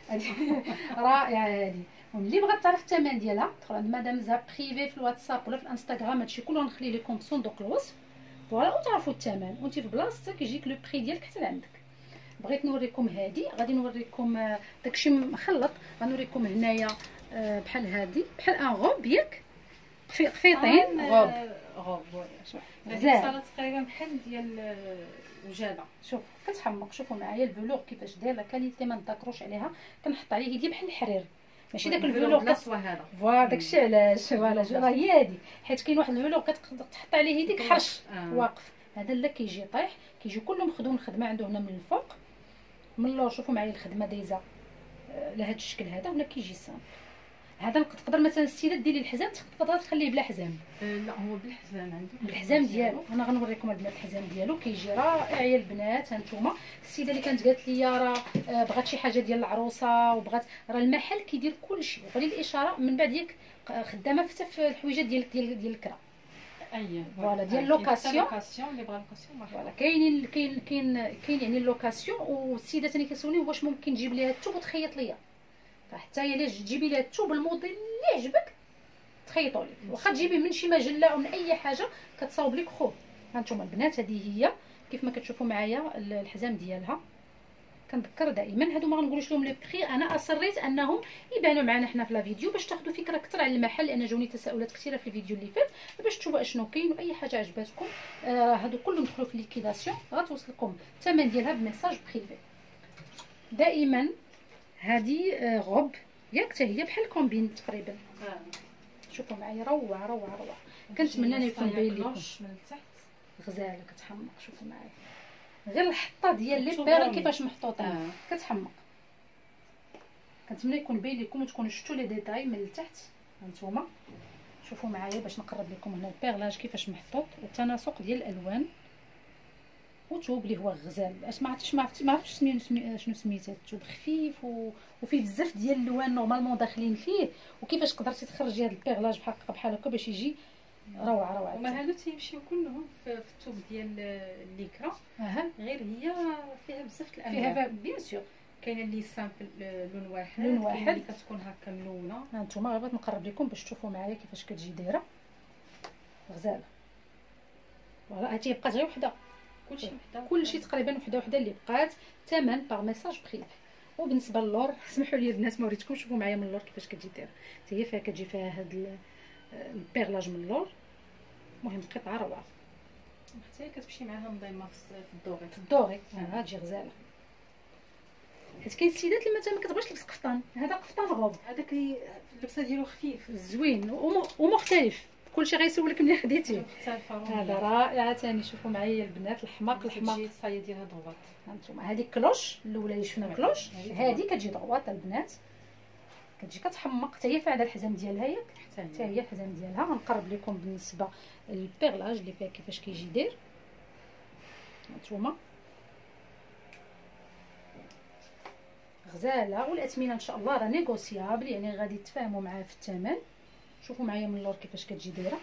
رائعه هذه. واللي بغات تعرف الثمن ديالها تدخل عند مدام زهاف بريفي في الواتساب ولا في الانستغرام، هادشي كله غنخلي لكم في صندوق الوصف. فوالا وتعرفوا الثمن وانت في بلاصتك يجيك لو بري ديالك حتى لعندك. بغيت نوريكم هذه، غادي نوريكم داكشي مخلط، غنوريكم هنايا بحال هذه بحال ان غوب ياك خفيطين غوب غزال تقريبا بحال ديال وجاده. شوف كتحمق، شوفوا معايا الفلوغ كيفاش داير، لا كاليتي ما نذكروش عليها، كنحط عليه يدي بحال الحرير، ماشي داك الفلوغ كسوا هذا. فوالا داكشي علاش فوالا راه هي هادي، حيت كاين واحد الفلوغ كتقدر تحط عليه يديك حرش واقف، هذا لا كيجي طايح، كيجي كله مخدوم الخدمه عنده هنا من الفوق من اللور. شوفوا معايا الخدمه دايزه لهذا الشكل هذا، ولا كيجي سامبل. هذا تقدر مثلا السيده ديري الحزام تقدر تخليه بلا حزام. لا هو بالحزام عنده، بالحزام ديالو. انا غنوريكم البنات الحزام ديالو كيجي رائع يا البنات. هانتوما السيده اللي كانت قالت لي راه بغات شي حاجه ديال العروسه وبغات، راه المحل كيدير كلشي، وغير الاشاره من بعد ياك خدامه حتى في الحويجات ديال الكرا. اييه فوالا ديال اللوكاسيون اللي بغا لوكاسيون. فوالا كاين يعني اللوكاسيون. والسيده ثاني كيسولني واش ممكن تجيب ليها الثوب وتخيط ليا، فحتى هي علاش تجيبي لها الثوب الموديل اللي عجبك تخيطوا لك، واخا تجيبي من شي مجله او من اي حاجه كتصاوب لك خوه. هانتوما البنات هذه هي كيف ما كتشوفوا معايا الحزام ديالها. كنذكر دائما هادو ما غنقولوش لهم لي بري، انا اصريت انهم يبانوا معنا حنا في لا فيديو باش تاخذوا فكره اكثر على المحل، لان جاوني تساؤلات كثيره في الفيديو اللي فات باش تشوفوا اشنو كاين، واي حاجه عجباتكم هادو كلهم دخلوا في ليكيداسيون غتوصلكم الثمن ديالها بميساج بريفي. دائما هذه غوب ياك حتى هي بحال كومبين تقريبا. شوفوا معايا روعه روعه روعه، كنتمنى ان يكون باين لكم من التحت غزاله كتحمق. شوفوا معايا غير الحطه ديال لي بير كيفاش محطوطين كتحمق. كنتمنى يكون باين لكم وتكونوا شفتوا لي ديتاي من التحت. هانتوما شوفوا معايا باش نقرب لكم هنا البيرلاج كيفاش محطوط والتناسق ديال الالوان وثوب اللي هو الغزال. ما عرفتش شنو سميت هذا الثوب، خفيف وفيه بزاف ديال الالوان نورمالمون داخلين فيه، وكيفاش قدرتي تخرجي هذا البيرلاج بحال هكا باش يجي روعه روعه. هما هادو تيمشيو كلهم في الثوب ديال الليكرا، غير هي فيها بزاف الالوان. فيها بيان سور كاينه اللي سامبل لون واحد اللي كتكون هكا ملونه. هانتوما غير بغيت نقرب لكم باش تشوفوا معايا كيفاش كتجي دايره غزاله. فوالا هاتي بقات غير وحده، كلشي تقريبا وحده اللي بقات. ثمن باغ ميساج بريفي. وبالنسبه للور اسمحوا لي البنات ما وريتكمش، شوفوا معايا من اللور كيفاش كتجي دايره، حتى هي كتجي فيها هاد البيرلاج من اللور. المهم قطعه روعه، حتى هي كتمشي معاها منظمه في الدوغي تجي غزاله. حيت كاين السيدات اللي مثلا ما كتبغيش تلبس قفطان، هذا قفطان غوب، هذاك اللبسه ديالو خفيف زوين ومختلف، كلشي غيسولك ملي خديتيه. هذا رائع ثاني. شوفوا معايا البنات الحماق الصايه ديالها دوات. هانتوما هذه كلوش الاولى اللي شفنا كلوش، هذه كتجي دوات البنات، كتجي كتحمق حتى هي فيها هذا الحزام ديالها ياك حتى هي الحزام ديالها. غنقرب لكم بالنسبه للبيرلاج اللي فيها كيفاش كيجي داير. هانتوما غزاله، والاثمنه ان شاء الله راه نيغوسيابل، يعني غادي تفاهموا معاه في الثمن. شوفوا معايا من اللور كيفاش كتجي دايره،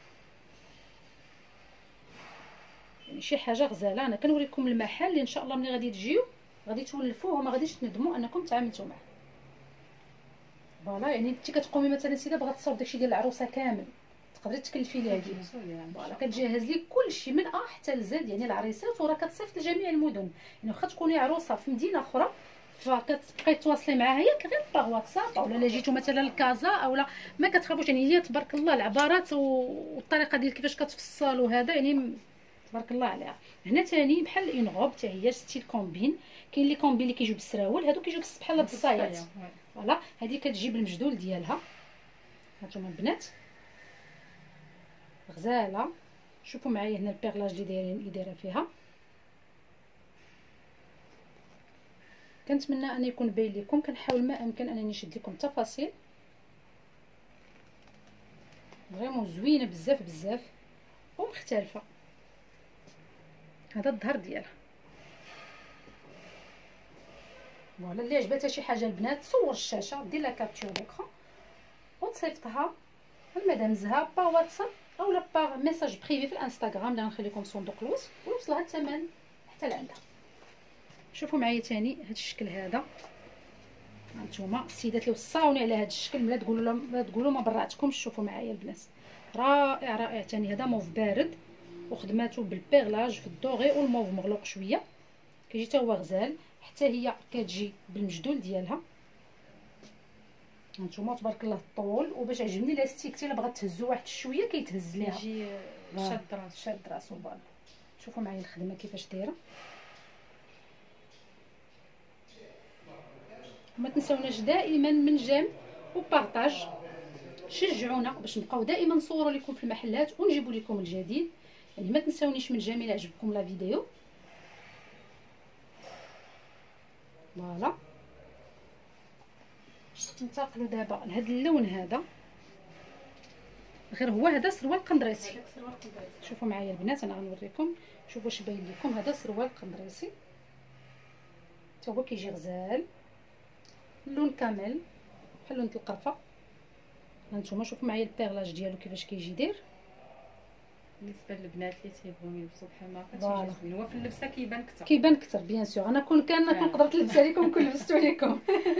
يعني شي حاجه غزاله. انا كنوريكم المحل اللي ان شاء الله ملي غادي تجيو غادي تولفوه وما غاديش تندموا انكم تعاملتوا معاه. فوالا يعني انت كتقومي مثلا سيده بغات تصاوب داكشي ديال العروسه كامل تقدري تكلفي ليها فوالا كتجهز لك كلشي من حتى لزد، يعني العريسات وراه كتصيفط لجميع المدن. يعني واخا تكوني عروسه في مدينه اخرى فكتبقاي تواصلي معاها هي غير باغ واتساب، اولا الا جيتو مثلا لكازا اولا ما كتخافوش. يعني هي تبارك الله العبارات والطريقه ديال كيفاش كتفصل وهذا يعني تبارك الله عليها. هنا ثاني بحال اون غوب حتى هي ستيل كومبين. كاين لي كومبين اللي كيجيو بالسراول، هادو كيجيو بحال بالصايات. فوالا هذه كتجي بالمجدول ديالها. هانتوما البنات غزاله. شوفوا معايا هنا البيغلاج اللي دايره فيها. كنتمنى ان يكون باين لكم، كنحاول ما امكن انني نشد لكم التفاصيل. فريمون زوينه بزاف بزاف ومختلفه. هذا الظهر ديالها. فوالا اللي عجبتها شي حاجه البنات تصور الشاشه، دير لها كابتشور ديكرون وتصيفطها لمدام زها با واتساب اولا با ميساج بريفي في الانستغرام اللي غنخلي لكم صندوق الوصف ويوصلها الثمن حتى لعندها. شوفوا معايا ثاني هذا الشكل هذا. هانتوما السيدات اللي وصاوني على هذا الشكل لا تقولوا ما براتكمش. شوفوا معايا البنات رائع رائع ثاني. هذا موف بارد وخدماته بالبيغلاج في الدوغي والموف مغلوق شويه، كيجي حتى هو غزال. حتى هي كتجي بالمجدول ديالها. هانتوما تبارك الله الطول. وباش عجبني لاستيك حتى الا بغات تهزو واحد شويه كيتهز ليها، يجي شاد راسو. فوالا شوفوا معايا الخدمه كيفاش دايره. ما تنساوناش دائما من جيم وبارطاج. شجعونا باش نبقاو دائما نصوروا لكم في المحلات ونجيبوا لكم الجديد. يعني ما تنساونيش من جيم الى عجبكم لا فيديو. فوالا ننتقلوا دابا لهذا اللون هذا. غير هو هذا سروال قندريسي. شوفوا معايا البنات انا غنوريكم. شوفوا واش باين لكم. هذا سروال قندريسي حتى هو كيجي غزال. اللون كامل بحال لون القرفه. هانتوما شوفوا معايا البيغلاج ديالو كيفاش كيجي داير. بالنسبه للبنات اللي تيبغيو يلبسوا بحال ما كتجي هو في اللبسه كيبان اكثر بيان سور. انا كون قدرت نلبس عليكم كون لبستو عليكم.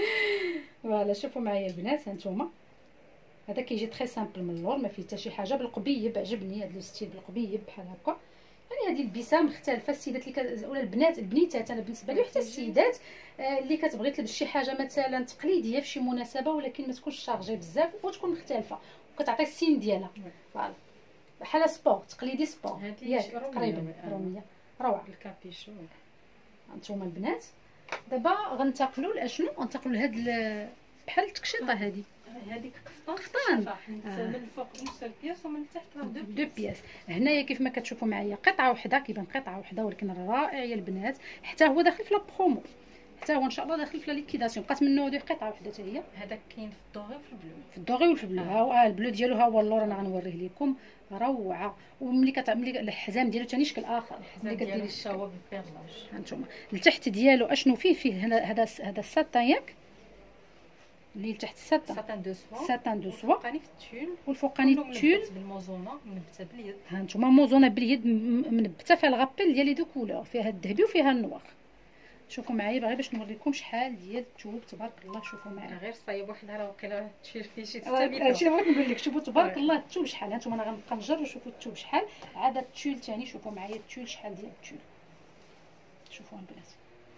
فوالا شوفوا معايا البنات هانتوما هذا كيجي تري سامبل من اللور، ما فيه حتى شي حاجه. بالقبيب عجبني هذا الستيل بالقبيب بحال هكا. يعني هذه البسه مختلفه. السيدات اللي ولا البنات البنيتات انا بالنسبه لي حتى السيدات اللي كتبغي تلبس شي حاجه مثلا تقليديه في شي مناسبه ولكن ما تكونش شارجي بزاف وتكون مختلفه وكتعطي السين ديالها. فوالا بحال سبور تقليدي سبور تقريبا روميه روعه. الكابيشون. هانتوما البنات دابا غنتقلوا لاشنو؟ غنتقلوا لهاد بحال التكشيطه هذه. هذيك قفطان من الفوق نص البياس ومن التحت دو بياس. هنايا كيف ما كتشوفوا معايا قطعه وحده كيبان قطعه وحده ولكن رائع يا البنات. حتى هو داخل في لا برومو، حتى هو ان شاء الله داخل في لا ليكيداسيون. بقات منه هذه قطعه وحده حتى هي. هذاك كاين في الدوغي وفي البلو. في الدوغي وفي البلو. ها البلو ديالو ها هو اللور انا غنوريه لكم. روعه. وملي كتعملي الحزام ديالو ثاني شكل اخر. ملي كديري الشوا بالبيغلاج. هانتوما التحت ديالو اشنو فيه هذا الساتان ياك اللي تحت ساتان دو سوا الفوقاني في التول والفوقاني التول بالموزونه منبته باليد. ها نتوما موزونه باليد منبته فيها الغابيل ديال لي دو كولور، فيها الذهبي وفيها النوار. شوفوا معايا باغي باش نوريكم شحال ديال الثوب تبارك الله. شوفوا معايا غير صايب وحده راه وقيله تشيل فيه شي 6 متر. هادشي اللي بغيت نقول لك. شوفوا تبارك الله الثوب شحال. هانتوما انا غنبقى نجر وشوفوا الثوب شحال. عاد الثول ثاني شوفوا معايا الثول شحال ديال الثول. شوفوا البنات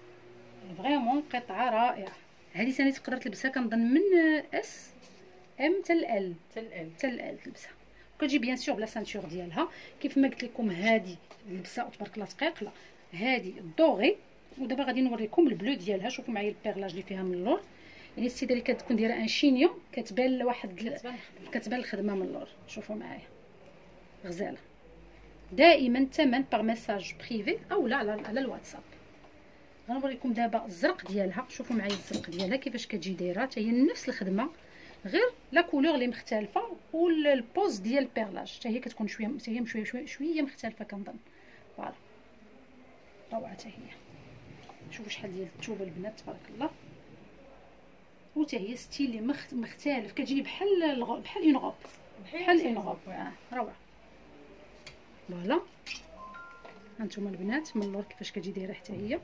فريمون قطعه رائعه. هذه ثاني تقدر تلبسها كنظن من اس ام حتى ال تلبسها وكتجي بيان سور بلا سانتور ديالها. كيف ما قلت لكم هذه اللبسه تبارك الله دقيقه. هذه الدوغي. ودابا غادي نوريكم البلو ديالها. شوفوا معايا البيغلاج اللي فيها من اللور. يعني السيده اللي كتكون دايره ان شينيون كتبان كتبان الخدمه من اللور. شوفوا معايا غزاله. دائما الثمن باغ ميساج بريفي او لا على الواتساب. غنوريكم دابا الزرق ديالها. شوفوا معايا الزرق ديالها كيفاش كتجي دايره حتى هي نفس الخدمه غير لا كولور اللي مختلفه والبوز ديال البيغلاج حتى هي كتكون شويه مختلفه كنظن. فوالا روعه حتى هي. شوفوا شحال ديال الثوبه البنات تبارك الله. وحتى هي ستيل اللي مختلف كتجي بحال اون غوب بحال اون غوب. روعه. فوالا هانتوما البنات من اللور كيفاش كتجي دايره حتى هي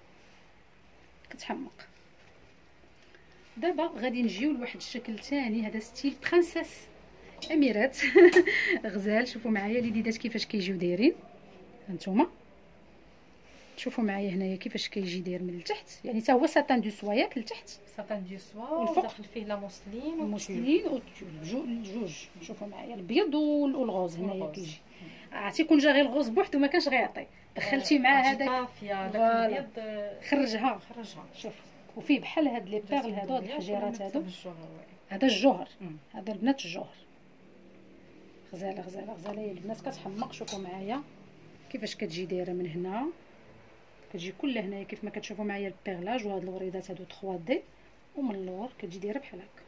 كتحمق. دابا غادي نجيو لواحد الشكل ثاني. هذا ستيل برانسيس اميرات غزال. شوفوا معايا اليديدات كيفاش كيجيو دايرين. هانتوما شوفوا معايا هنايا كيفاش كيجي داير من التحت، يعني حتى هو ساتان دو سوا ياك لتحت، ساتان دو سوا والفوق وداخل فيه لا موسلين جوج. شوفوا معايا الابيض والغوز هنايا كيجي. عرفتي كون جا غير الغوز بوحدو ما كانش غيعطي، دخلتي مع هذاك طافيه داك الابيض خرجها. شوف وفيه بحال هاد لي بيرل هادو، هاد الحجيرات هادو، هذا الجوهر، هذا البنات الجوهر. غزاله غزاله غزاله يا البنات كتحمق. شوفوا معايا كيفاش كتجي دايره من هنا، كتجي كلها هنايا كيف ما كتشوفوا معايا البيرلاج وهاد الوريدات هادو 3 دي، ومن اللور كتجي دايره بحال هكا.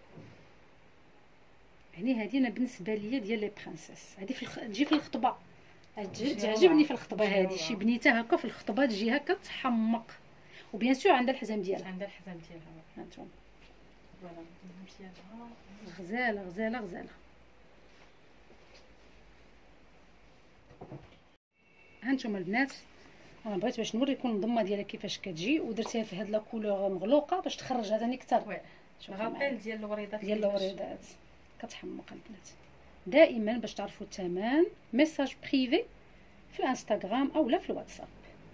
يعني هذه انا بالنسبه ليا ديال لي برانسيس، هذه تجي في الخطبه، تعجبني في الخطبه هذه، شي بنيته هكا في الخطبه تجي هكا تحمق. وبيان سور عندها الحزام ديالها، هانتوما غزاله غزاله غزاله. هانتوما البنات انا بغيت باش نوريكم الضمه ديالها كيفاش كتجي، ودرتيها في هاد لا كولور مغلوقه باش تخرج هذا نكتر. غابيل ديال الوريدات كتحمق البنات. دائما باش تعرفوا الثمن ميساج بريفي في الانستغرام اولا في الواتساب.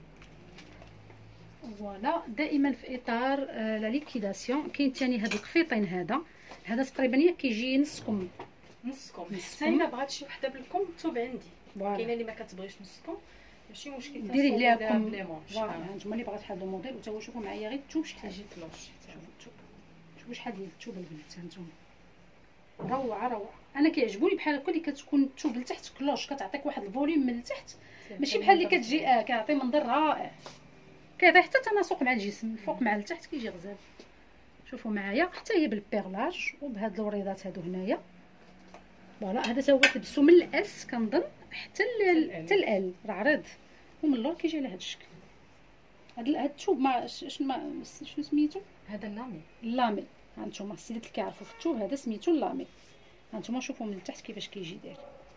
فوالا دائما في اطار لا ليكيداسيون. كاين ثاني هاد القفيطين، هذا تقريبا ياك كيجي نص كم. حتى الا بغات شي وحده بالكم الثوب عندي، كاينه اللي ما كتبغيش نص كم ماشي مشكل، ديريه ليها كم. فوالا نتوما اللي بغات هذا الموديل، وتا هو شوفوا معايا غير الثوب شحال يجي كلوش. شوفوا الثوب، شوفوا شحال ديال الثوب البنات هانتوما، روعه روعه. انا كيعجبوني بحال هكا اللي كتكون الثوب لتحت كلوش، كتعطيك واحد الفوليوم من التحت، ماشي بحال اللي كتجي كيعطي منظر رائع، كيعطي حتى تناسق مع الجسم، الفوق مع التحت كيجي غزال. شوفوا معايا حتى هي بالبيرلاج وبهاد الوريضات هادو هنايا. فوالا هذا تا هو تلبسو من الاس كنظن حتى ال راه عريض، ومن اللور كيجي على هاد الشكل. هاد الثوب ما شنو سميتو؟ هذا اللامي. هانتوما السيدات اللي كيعرفوا في الثوب هذا سميتو اللامي. هانتوما شوفوا من التحت كيفاش كيجي داير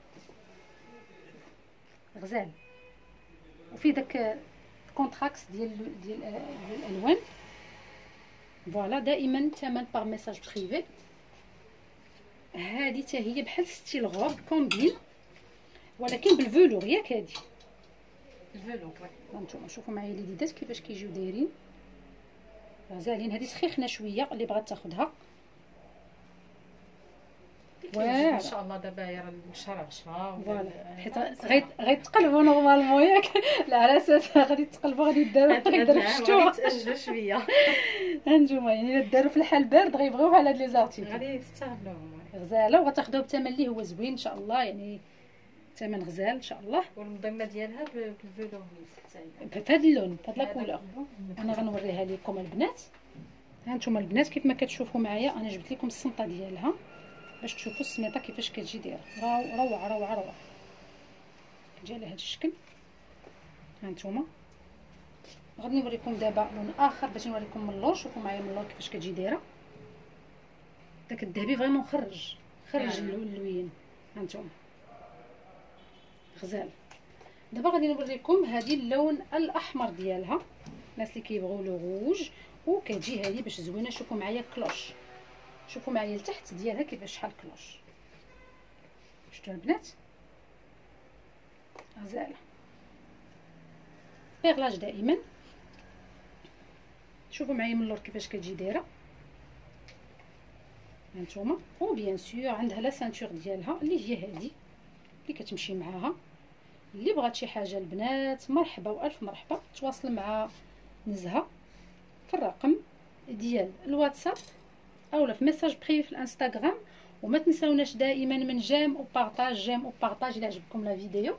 غزال، وفي داك كونتراكس ديال الالوان. فوالا دائما ثمن باغ ميساج بريفي. هذه حتى هي بحال ستيل غوب كومبين ولكن بالفولور ياك، هذه الفولور. هانتوما شوفوا معايا لي ديدات كيفاش كيجيو دايرين غزالين. هذه سخيخنه شويه اللي بغات تاخذها. ان شاء الله دابا يا شهر 10 فوالا حيت غيتقلبوا نورمالمون ياك العراسات، غادي تقلبوا غادي يداروا في الشتوى، غادي تاجل شويه. هانتوما يعني الا داروا في الحال بارد غيبغيو على هاد لي زارتيكل، غادي يستاهلوهم غزاله، وغتاخذوها بثمن اللي هو زوين ان شاء الله، يعني ثمن غزال ان شاء الله. والمضمه ديالها بالفولور حتى بهذا اللون بهذا لا كولور. انا غنوريها لكم البنات. هانتوما البنات كيف ما كتشوفوا معايا انا جبت لكم السمطه ديالها باش تشوفوا السميطه كيفاش كتجي دايره روعه روعه روعه. كتجي على هذا الشكل. هانتوما غادي نوريكم دابا لون اخر باش نوريكم من اللور. شوفوا معايا من اللور كيفاش كتجي دايره، داك الذهبي فريمون خرج اللوين. هانتوما غزال. دابا غادي نوريكم هذه اللون الاحمر ديالها، الناس اللي كيبغيو لو روج، وكتجي هذه باش زوينه. شوفوا معايا كلوش، شوفوا معايا التحت ديالها كيفاش شحال كلوش. شفتوا البنات غزاله بيغلاج دائما. شوفوا معايا من اللور كيفاش كتجي دايره هانتوما. وبيان سور عندها لا سانتور ديالها اللي هي هذه اللي كتمشي معاها. اللي بغات شي حاجه البنات مرحبا والف مرحبا، تواصل مع نزهه في الرقم ديال الواتساب اولا في ميساج بريفي في الانستغرام. وما تنساوناش دائما من جيم وبارطاج الى عجبكم لا فيديو.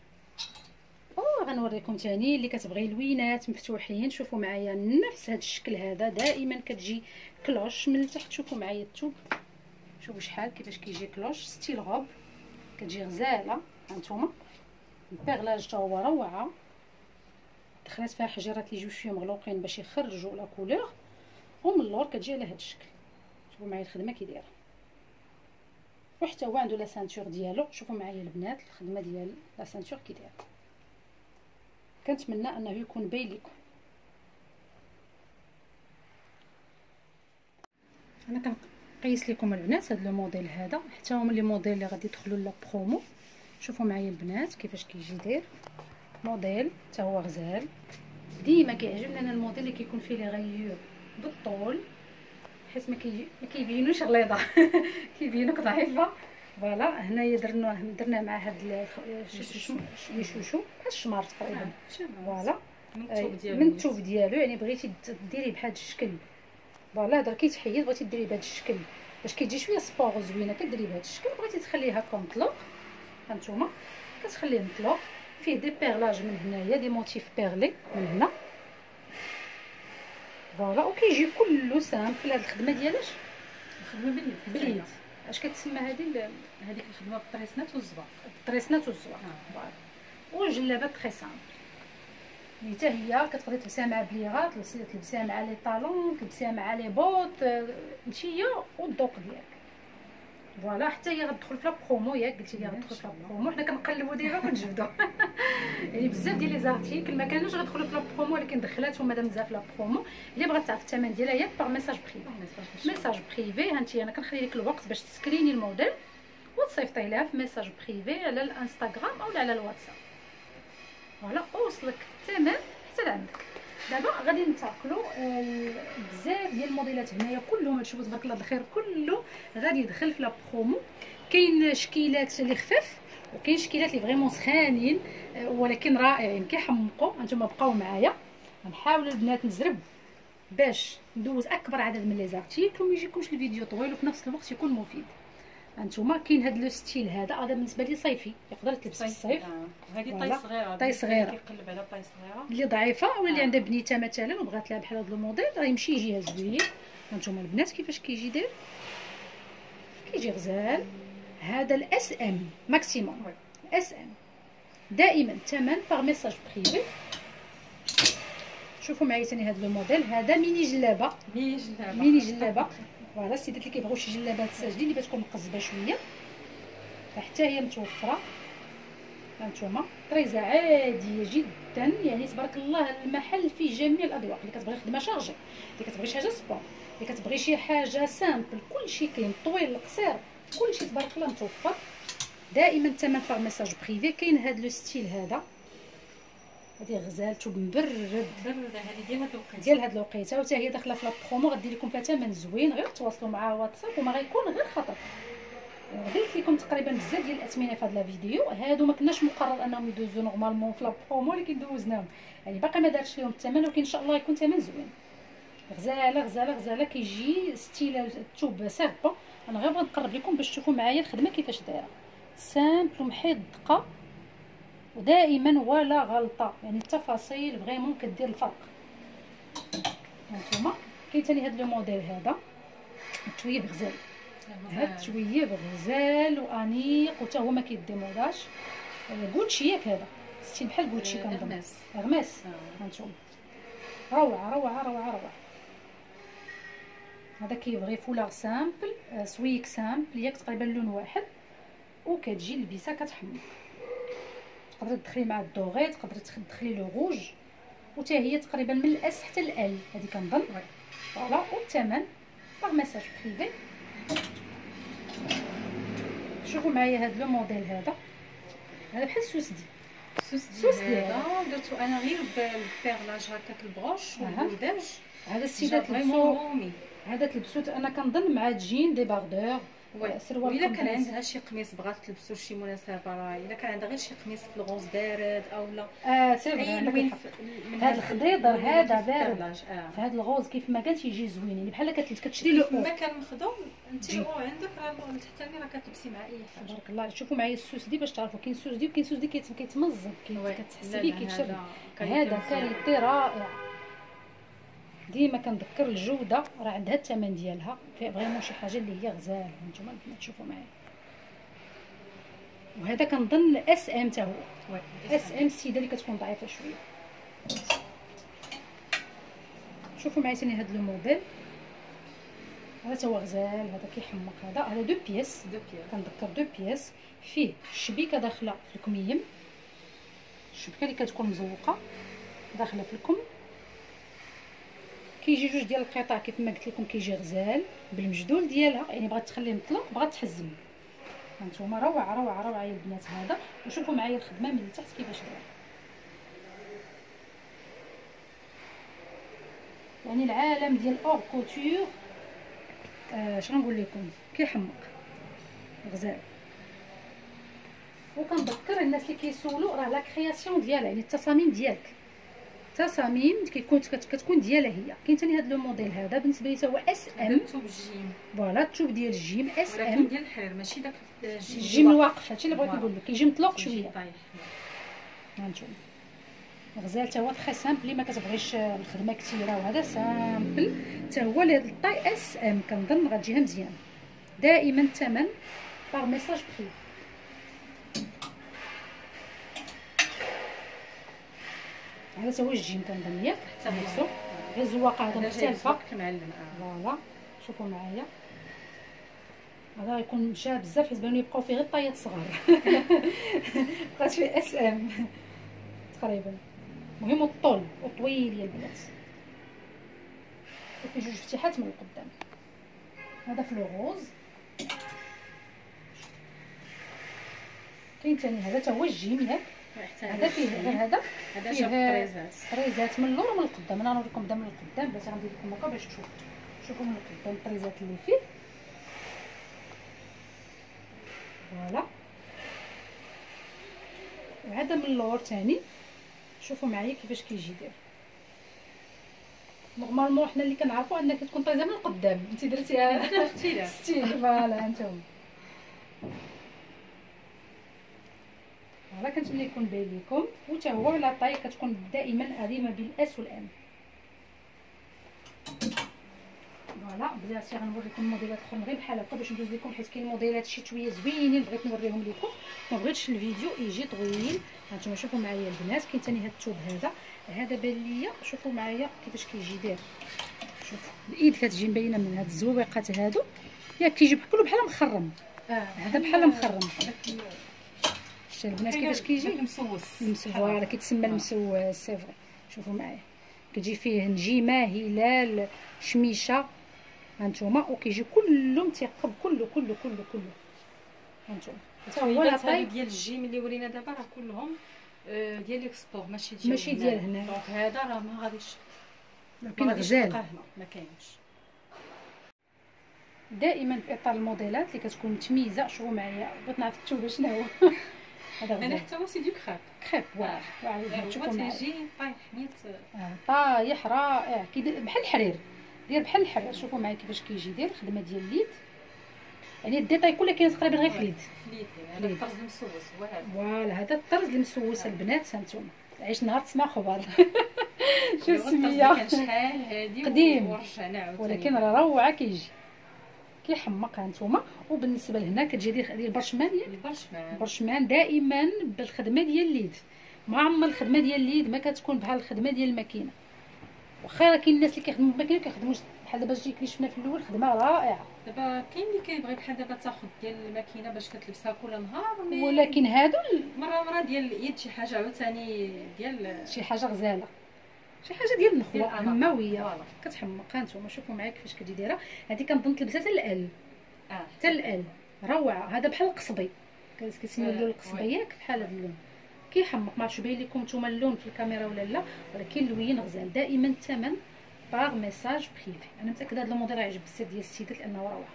غنوريكم ثاني اللي كتبغي لوينات مفتوحين. شوفوا معايا نفس هذا الشكل هذا دائما كتجي كلوش من التحت. شوفوا معايا الثوب، شوفوا شحال كيفاش كيجي كلوش ستيل غوب، كتجي غزاله. هانتوما البيغلاج تا هو روعه، دخلت فيها حجرات اللي جوج شويه مغلوقين باش يخرجوا لا كولور. ومن اللور كتجي على هذا الشكل. شوفوا معايا الخدمه كي دايره، وحتى هو عنده لا سانتور ديالو. شوفوا معايا البنات الخدمه ديال لا سانتور كي دايره. كنتمنى انه يكون باين لكم. انا كنقيس لكم البنات هذا الموديل هذا، حتى هما لي موديل اللي غادي يدخلوا لا برومو. شوفوا معايا البنات كيفاش كيجي داير موديل، حتى هو غزال ديما كيعجبني انا الموديل اللي كيكون فيه لي غيور بالطول، حيت ما كيبينوش غليظه كيبينوك ضعيفه. فوالا هنايا درنا مع هاد الشوشو بحال الشمار تقريبا. فوالا من الثوب ديالو، يعني بغيتي ديريه بهذا الشكل. فوالا هذا كيتحيد، بغيتي ديريه بهذا الشكل باش كيجي شويه سبور زوينه، كديريه بهذا الشكل. بغيتي تخليها مطلوق، هانتوما كتخليه مطلوق، فيه دي بيرلاج من هنايا، دي موتيف بيرلي من هنا. فوالا وكيجي كله سامبل. هاد الخدمه ديالاش الخدمه باليد. اش كتسمى هذيك الخدمه بالطريسنات والزبار. الطريسنات والزبار. فوالا والجلابه تري سامبل، اللي حتى هي كتقدري تلبسيها مع بليغات، تلبسيها مع لي طالون، تلبسيها مع لي بوط، نتيا والذوق ديالك. فوالا حتى هي غتدخل في برومو، ياك قلتي لي غتدخل في برومو، حنا كنقلبوا ديما كنجبدوا يعني بزاف ديال لي زارتيكل ما كانوش غيدخلوا في برومو، ولكن دخلاتهم مادام بزاف لا برومو. اللي بغات تعرف الثمن ديالها ياك باغ ميساج بريفي. ميساج بريفي هانتي انا كنخلي لك الوقت باش تسكريني الموديل وتصيفطي لها في ميساج بريفي على الانستغرام او على الواتساب. فوالا اوصلك الثمن حتى لعندك. دابا غادي ننتقلوا بزاف ديال الموديلات هنايا كلهم تشوفوا تبارك الله الخير كله غادي يدخل في لا برومو. كاين شكيلات اللي خفاف وكاين شكيلات اللي فريمون سخانين ولكن رائعين كيحمقوا. انتما بقاو معايا، غنحاولوا البنات نزرب باش ندوز اكبر عدد من لي زارتيكل وما يجيكمش الفيديو طويل وفي نفس الوقت يكون مفيد. هانتوما كاين هذا لو ستيل هذا بالنسبه لي صيفي، يقدر تلبس في الصيف. هذه طاي صغيره، طاي صغيره كيقلب على طاي صغيره اللي ضعيفه ولا اللي عندها بنيته مثلا وبغات لها بحال هذا الموديل راه يمشي يجيها زوين. هانتوما البنات كيفاش كيجي داير، كيجي غزال. هذا الاس ام ماكسيموم، اس ام دائما الثمن باغ ميساج بريفي. شوفوا معايا ثاني هذا الموديل، هذا ميني جلابه. ميني جلابه فوالا السيدات اللي كيبغيو شي جلابات ساجدين اللي بتكون مقزبه شويه، حتى هي متوفره. هانتوما طريزه عاديه جدا، يعني تبارك الله المحل فيه جميع الاذواق. اللي كتبغي خدمه شارجي، اللي كتبغي شي حاجه سبور، اللي كتبغي شي حاجه سامبل، كلشي كاين، الطويل القصير كلشي تبارك الله متوفر. دائما الثمن فار ميساج بريفي. كاين هذا لو ستيل هذا، هذه غزال ثوب مبرد هذه ديال هاد الوقيته وحتى هي داخله في لا برومو. غدير لكم فيها ثمن زوين، غير تواصلوا مع واتساب وما غيكون غير خطر. قلت لكم تقريبا بزاف ديال الاثمنه في هذا الفيديو. هادو ما كناش مقرر انهم يدوزوا نورمالمون في لا برومو، ولكن دوزناهم، يعني باقي ما دارش لهم الثمن، ولكن ان شاء الله يكون ثمن زوين. غزاله غزاله غزاله. كيجي ستيل الثوب سيربون. انا غير بغيت نقرب لكم باش تشوفوا معايا الخدمه كيفاش دايره، سامبل ومحيد دقه ودائما ولا غلطه، يعني التفاصيل فريمون كدير الفرق. هانتوما كاين ثاني هذا لو موديل هذا التويب غزال. هاد التويب غزال وانيق وتا هو ما كيديموداش. غوتشي ياك هذا ستيل بحال غوتشي كنظن غماس. هانتوما روعه روعه روعه روعه. هذا كيبغي فولار سامبل سويك سامبل ياك تقريبا لون واحد، وكتجي لبسه كتحمق. تقدري تدخلي مع الدوغي، تقدري تدخلي لو روج، وتا هي تقريبا من الاس حتى الال هذه كنظن. فوالا والثمن باغ ميساج بريفي. شوفوا معايا هذا لو موديل هذا بحال السوسدي. السوسدي هذا درتو انا غير بالبيرلاج هكاك البروش والبوداج. هذا السيدات تلبسو، هذا تلبسو انا كنظن مع جين دي باردور سروال. الا كان عندها شي قميص بغات تلبسو شي مناسبه، راه الا كان عندها غير شي قميص في الغوز بارد اولا سي فري هذا الخضيضر هذا بارد في هذا الغوز كيف ما قلت يجي زوين، يعني بحال كتشري له ما كان مخدوم انت عندك راه التحتاني راه كتلبسي مع اي حاجه. تبارك الله. شوفوا معايا السوسدي باش تعرفوا كاين سوسدي وكاين سوسدي كيتمزق، كتحسي بيه كيتشد. هذا كاليتي رائع. ديما كنذكر الجوده راه عندها الثمن ديالها، فريمون شي حاجه اللي هي غزاله. نتوما البنات تشوفوا معايا. وهذا كنظن اس ام حتى هو اس ام السيده اللي كتكون ضعيفه شويه. شوفوا معايا ثاني هذا الموديل هذا هو غزال. هذا كيحمق. هذا دو بياس كنذكر دو بياس، فيه الشبيكه داخله في الكميم، الشبكه اللي كتكون مزوقه داخله في الكم. كيجي جوج ديال القطع كيف ما قلت لكم، كيجي غزال بالمجدول ديالها، يعني بغات تخليه مطلق بغات تحزم. هانتوما روعه روعه روعه يا البنات هذا. وشوفوا معايا الخدمه من التحت كيفاش دايره. يعني العالم ديال اور كوتور. شنو نقول لكم، كيحمق غزال. وكنذكر الناس اللي كيسولوا راه لا كرياسيون ديالها، يعني التصاميم ديالك، التصاميم كتكون ديالها هي. كاين ثاني هذا لو موديل هذا بالنسبه لي هو اس ام، الثوب الجيم. فوالا الثوب ديال الجيم اس ام، ولكن ديال الحرير ماشي داك الجيم الواقف. هادشي اللي بغيت نقول لك، كيجي مطلوق شويه. هانتوما غزال تا هو تري سامبل، اللي ما كتبغيش الخدمه كثيره وهذا سامبل تا هو. الطاي اس ام كنظن غتجيها مزيان. دائما الثمن باغ ميساج بخير. هذا هو الجيم كنظن ياك، حتى نفسو غير الزواقه هذا مختلفه. فوالا شوفوا معايا، هذا غيكون مشى بزاف حيت بانوا يبقاو فيه غير طايات صغار. بقات فيه اس ام تقريبا. المهم الطول وطويل يا البنات، وفي جوج فتحات من القدام. هذا في الغوز. كاين ثاني هذا تا هو الجيم ياك، هذا فيه غير هذا فيه طريزات من اللور ومن القدام. انا نوريكم بدا من القدام باش غندير لكم هكا باش شوفوا من القدام الطريزات اللي فيه. فوالا. وهذا من اللور ثاني، شوفوا معايا كيفاش كيجي داير. نورمالمون حنا اللي كنعرفوا انها كتكون طريزه من القدام، انت درتيها ستيل. فوالا انتم فوالا كنتمنى يكون باين لكم. وتا هو لا طاي كتكون دائما قديمه بالاس والام. فوالا بلاتي غنوريكم موديلات اخرين غير بحال هكا باش ندوز لكم، حيت كاين موديلات شتويه زوينين بغيت نوريهم لكم، ما بغيتش الفيديو يجي طويل. هانتوما شوفوا معايا البنات، كاين ثاني هذا الثوب هذا بان ليا. شوفوا معايا كيفاش كيجي داير. شوفوا الايد كتجي مبينه من هاد الزويقات هادو، ياك كيجي كله بحال مخرم. هذا بحال مخرم. شتي البنات كيفاش كيجي المسوس. فوالا كيتسمى المسوس سي فري. شوفوا معايا كتجي فيه نجيمه، هلال، شميشه. هانتوما وكيجي كله متيقب، كله هانتوما. حتى هو لا طاي ديال الجيم اللي ورينا دابا راه كلهم ديال ليكسبور، ماشي ديال هنا. دونك هذا راه ما غاديش، كاين غزال ما كاينش. دائما في اطار الموديلات اللي كتكون متميزه. شوفوا معايا بغيت نعرف الثوب شنو هو. هذا انا حتى هو سي دو كريب واعر. شوفوا تيجي طايح نيت طايح رائع، كيدير بحال الحرير، ديال بحال الحرير. شوفوا معايا كيفاش كيجي داير الخدمه ديال اليد، يعني الديتاي كله كاين تقريبا غير في اليد. هذا الطرز المسوس هو هذا. فوالا هذا الطرز المسوس البنات. هانتوما عيش نهار تسمع خبر. شو السميه كان شحال هادي قديم، ورجعنا عاوتاني ولكن راه روعه كيجي كيحمق. هانتوما وبالنسبه لهنا كتجي ديال البرشمان. البرشمان دائما بالخدمه ديال اليد، ما عمر الخدمه ديال اليد ما كتكون بحال الخدمه ديال الماكينه. واخا كاين الناس اللي كيخدموا بالماكينه كيخدموا بحال دابا جيت اللي شفنا في الاول خدمه رائعه. دابا كاين اللي كيبغي بحال دابا تاخذ ديال الماكينه باش كتلبسها كل نهار، ولكن هادو مره ديال اليد شي حاجه عاوتاني ديال شي حاجه غزاله، شي حاجه ديال النخوه عمويه كتحمق. هانتوما شوفوا معايا كيفاش كتجي دايره. هذه كنظن تلبسها حتى الال، حتى الال روعه. هذا بحال القصبي، كيسميو اللون القصبي ياك، بحال هذا اللون كيحمق. ما عرفتش باين لكم نتوما اللون في الكاميرا ولا لا، ولكن لوين غزال. دائما الثمن باغ ميساج بريفي. انا متاكده هذا الموديل غيعجب بزاف ديال السيدات لانه روعه.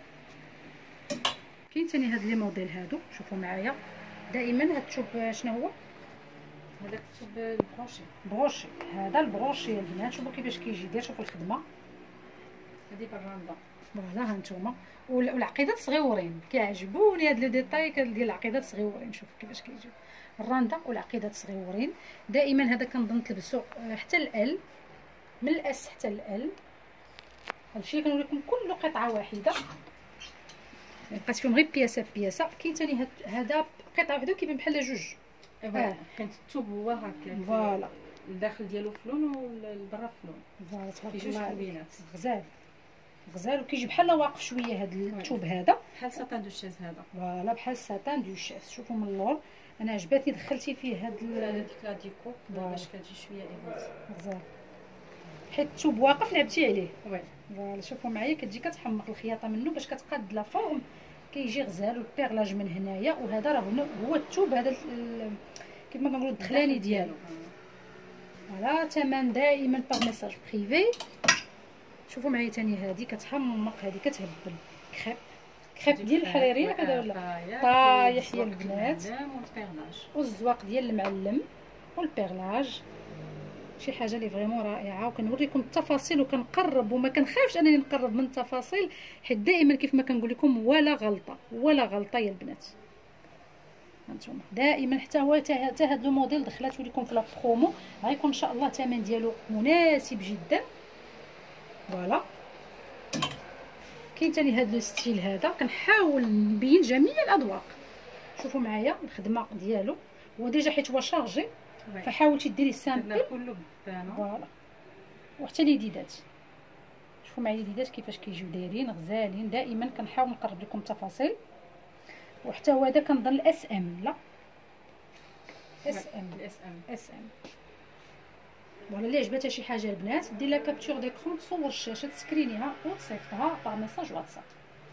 كاين ثاني هاد لي موديل هادو. شوفوا معايا دائما هاد الثوب شنو هو هذاك الثوب بروشي. هذا البروشي البنات شوفوا كيفاش كيجي داير. شوفوا الخدمه هذه بالراندا. فوالا هانتوما والعقيدات صغيورين كيعجبوني هاد لو ديتاي ديال العقيدات صغيورين. شوفوا كيفاش كيجيو الراندا والعقيدات صغيورين. دائما هذا كنظن تلبسو حتى الال، من الاس حتى الال. هادشي كنوريكم كله قطعه واحده، بقات فيهم غير بياسه بياسه. كاين ثاني هذا قطعه وحده كيبان بحال جوج. كانت الثوب هو هكا، فوالا الداخل ديالو فلون والبرا فلون. فوالا تبارك الله كبينات غزال وكيجي بحال واقف شويه هذا الثوب هذا بحال ساتان دو شيز. هذا فوالا بحال ساتان دو شيز. شوفوا من اللور انا عجباتني دخلتي فيه هاد ديك لا ديكو باش كتجي شويه ايفونس غزال، حيت الثوب واقف لعبتي عليه. وي فوالا شوفوا معايا كتجي كتحمق الخياطه منه باش كتقاد لا فورم. كيجي غزال والبيرلاج من هنايا. وهذا راه هو الثوب هذا كيف ما كنقولوا الدخلاني ديالو. فوالا ثمن دائما باغ ميساج بريفي. شوفوا معايا ثاني هذه كتحمق، هذه كتهبل كريب ديال الحريريه هذا ولا طايح يا البنات، والزواق ديال المعلم والبيغلاج. شي حاجه اللي فريمون رائعه، وكنوريكم التفاصيل وكنقرب وما كنخافش انني نقرب من التفاصيل، حيت دائما كيف ما كنقول لكم ولا غلطه ولا غلطه يا البنات. هانتوما دائما حتى هو حتى هذا الموديل دخلته لكم في لا برومو، غيكون ان شاء الله الثمن ديالو مناسب جدا. فوالا كاين ثاني هذا الستيل هذا، كنحاول نبين جميع الاذواق. شوفوا معايا الخدمه ديالو، هو ديجا حيت هو شارجي، فحاولتي ديري سامبل كله بالبانه. فوالا وحتى اليديدات، شوفوا معايا اليديدات كيفاش كيجيو دايرين غزالين. دائما كنحاول نقرب لكم التفاصيل. وحتى هو هذا كنظن الاس ام، لا اس ام. فوالا اللي عجبتها شي حاجه البنات دير لها كابتور ديكرون، تصور الشاشه تسكرينيها وتصيفطها باغ ميساج واتساب.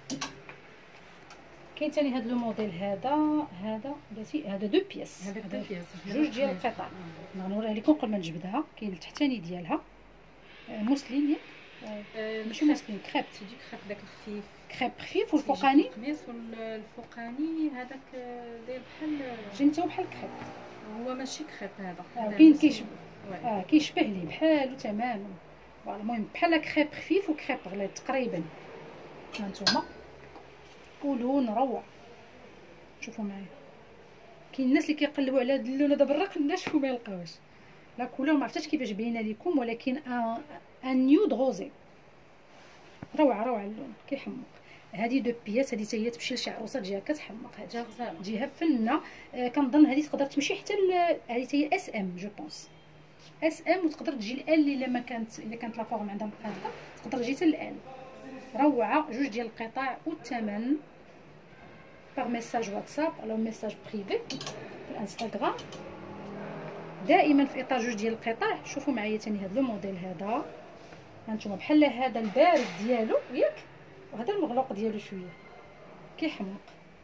كاين ثاني هذا لو موديل هذا بلاتي، هذا دو بياس، هذا جوج ديال القطع. نوريها لكم قبل ما نجبدها. كاين التحتاني ديالها موسلين، ماشي موسلين، كريب، تجي كريب داك الخفيف، كريب خفيف. والفوقاني القميص والفوقاني هذاك داير بحال جنته بحال كريب. هو ماشي كريب هذا، كاين كيشبه لي بحالو تماما. فوالا المهم بحال كريب خفيف وكريب غليظ تقريبا. هانتوما ولون روعه. شوفوا معايا كاين الناس اللي كيقلبوا على هذا اللون هذا برا ناشفو ما يلقاوش لا كولور، ما عرفتش كيفاش باينه لكم، ولكن ان نيود غوزي روعه اللون كيحمق. هذه دو بياس، هذه حتى هي تمشي لشي عروسه تجيها كتحمق، هذه غزاله تجيها فنه. كنظن هذه تقدر تمشي حتى هذه حتى هي اس ام جو بونس، اس ام، وتقدر تجي ال الا كانت لا فورم عندها مقاده تقدر تجي حتى ال. روعه، جوج ديال القطع والثمن باغ ميساج واتساب ولا ميساج بريفي في الانستغرام. دائما في اطار جوج ديال القطع. شوفوا معايا ثاني هذا لو موديل هذا، هانتوما بحال هذا البارد ديالو ياك، وهذا المغلق ديالو شويه كيحمق.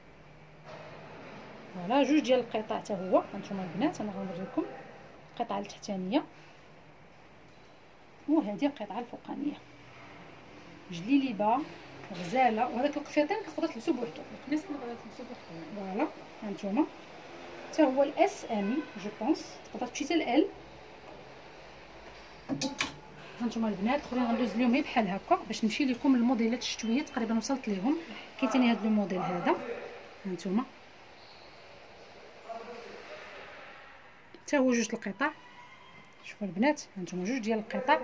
فوالا جوج ديال القطع حتى هو. هانتوما البنات انا غنوريكم القطعه التحتانيه وهذه القطعه الفوقانيه، جليليبه غزاله. وهذاك القفيطين كتقدر تلبسو بوحدو، الناس تقدر تلبسو بوحدو. فوالا هانتوما حتى هو الاس ام جو بونس، تقدر تمشي حتى ال. هانتوما البنات خلينا ندوز لهم بحال هكا باش نمشي لكم الموديلات الشتويه تقريبا وصلت ليهم. كاين ثاني هذا الموديل هذا، هانتوما حتى هو جوج القطع. شوفوا البنات هانتوما جوج ديال القطع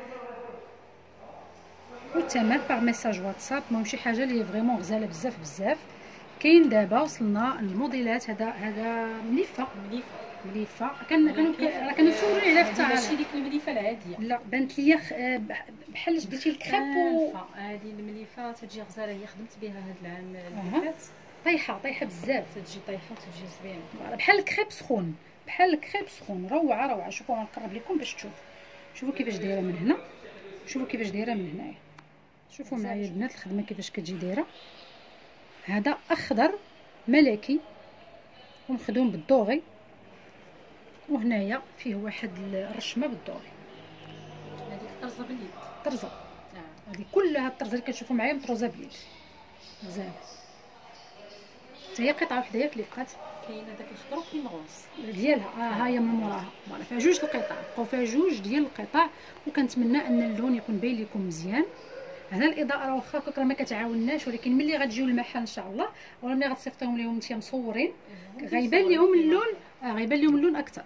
والثمن باغ ميساج واتساب. المهم شي حاجه اللي فريمون غزاله بزاف. كاين دابا وصلنا للموديلات هذا مليفه كنصوروا عليها في التعارف. ماشي ديك المليفه العاديه، لا بانت ليا بحال درتي الكريب. هذه المليفه تجي غزاله، هي خدمت بها هذا العام اللي فات. طايحه بزاف، تجي طايحه وتجي زوينه بحال الكريب سخون. روعه. شوفوا غنقرب لكم باش شوفوا كيفاش دايره من هنا، شوفوا كيفاش دايره من هنايا. شوفوا معايا البنات الخدمه كيفاش كتجي دايره. هذا اخضر ملكي ومخدوم بالدوغي، وهنايا فيه واحد الرشمه بالدوغي. هذيك طرزه باليد، طرزه هذه كلها الطرزه اللي كتشوفوا معايا مطروزه باليد مزيان. حتى هي قطعه وحده ياك اللي بقات. كاين هذاك الخضر وكاين الغوص ديالها ها هي من موراها. فوالا فيها جوج القطع، بقاو فيها جوج ديال القطع، وكنتمنى ان اللون يكون باين لكم مزيان. هنا الاضاءه واخا كره ما كتعاونناش، ولكن ملي غتجيو للمحل ان شاء الله ولا ملي غتصيفطوهم لهم نتيا مصورين غيبان لهم اللون، غيبان لهم اللون اكثر.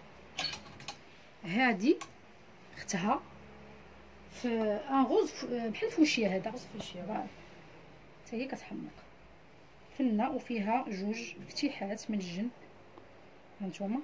هذه اختها في ان غوز بحال الفوشيه، هذا فوالا حتى هي كتحمق فنه، وفيها جوج افتتاحات من الجنب. هانتوما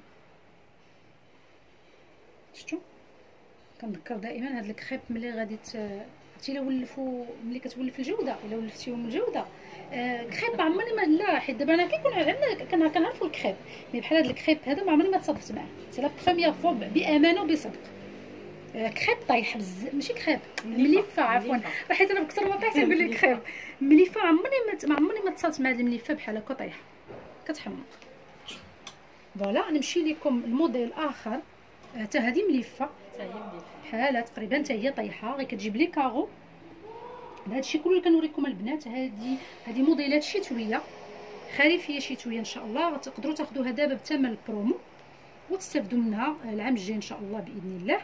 شفتوا كنذكر دائما هذا الكريب ملي غادي الا ولفوا، ملي كتولف الجوده، الا ولفتيهم الجوده كريب عمرني ما، لا حيت دابا انا كيكون عندنا كنعرفوا الكريب، مي بحال هذا الكريب هذا ما عمرني ما تصادفت معاه، سي لا بروميير فوا بامانه وبصدق. كريب طايح بزاف، ماشي كريب مليفه، عفوا حيت انا بكثر ما طايحه نقول لك كريب مليفه. عمرني ما اتصلت مع هذه المليفه بحال هكا طايحه كتحمق. فوالا نمشي لكم الموديل اخر، حتى هذه مليفه بحالها تقريبا، حتى هي طايحه، غير كتجيب لي كاغو هذا الشيء كله اللي كنوريكم البنات. هذه موديلات شتويه خريفيه شتويه ان شاء الله. تقدروا تاخذوها دابا بثمن البرومو وتستافدوا منها العام الجاي ان شاء الله باذن الله.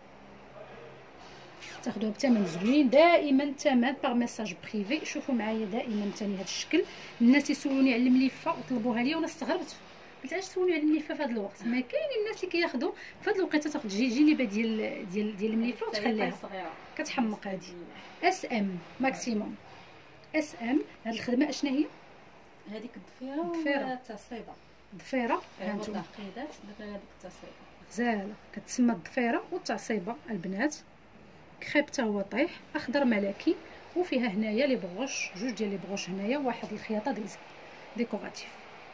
تاخذوها بثمن زوين دائما، ثمن باغ ميساج بريفي. شوفوا معايا دائما ثاني هذا الشكل. الناس يسولوني على الملفه وطلبوها لي وانا استغربت، قلت علاش تسولوني على الملفه في هذا الوقت؟ ما كاين الناس اللي كياخذوا في هذا الوقيته تاخذ جيليبه ديال الملفه وتخليها كتحمق. هذه اس ام ماكسيموم اس ام. هذه الخدمه اشنا هي؟ هذيك الضفيره تاع الصيبه. ضفيره هانتوما تعقيدات درنا هذيك التصيبه غزاله كتسمى الضفيره والتعصيبه البنات. كريب حتى هو طيح اخضر ملكي، وفيها هنايا لي بغوش، جوج ديال لي بغوش هنايا، وواحد الخياطه ديكوراتيف.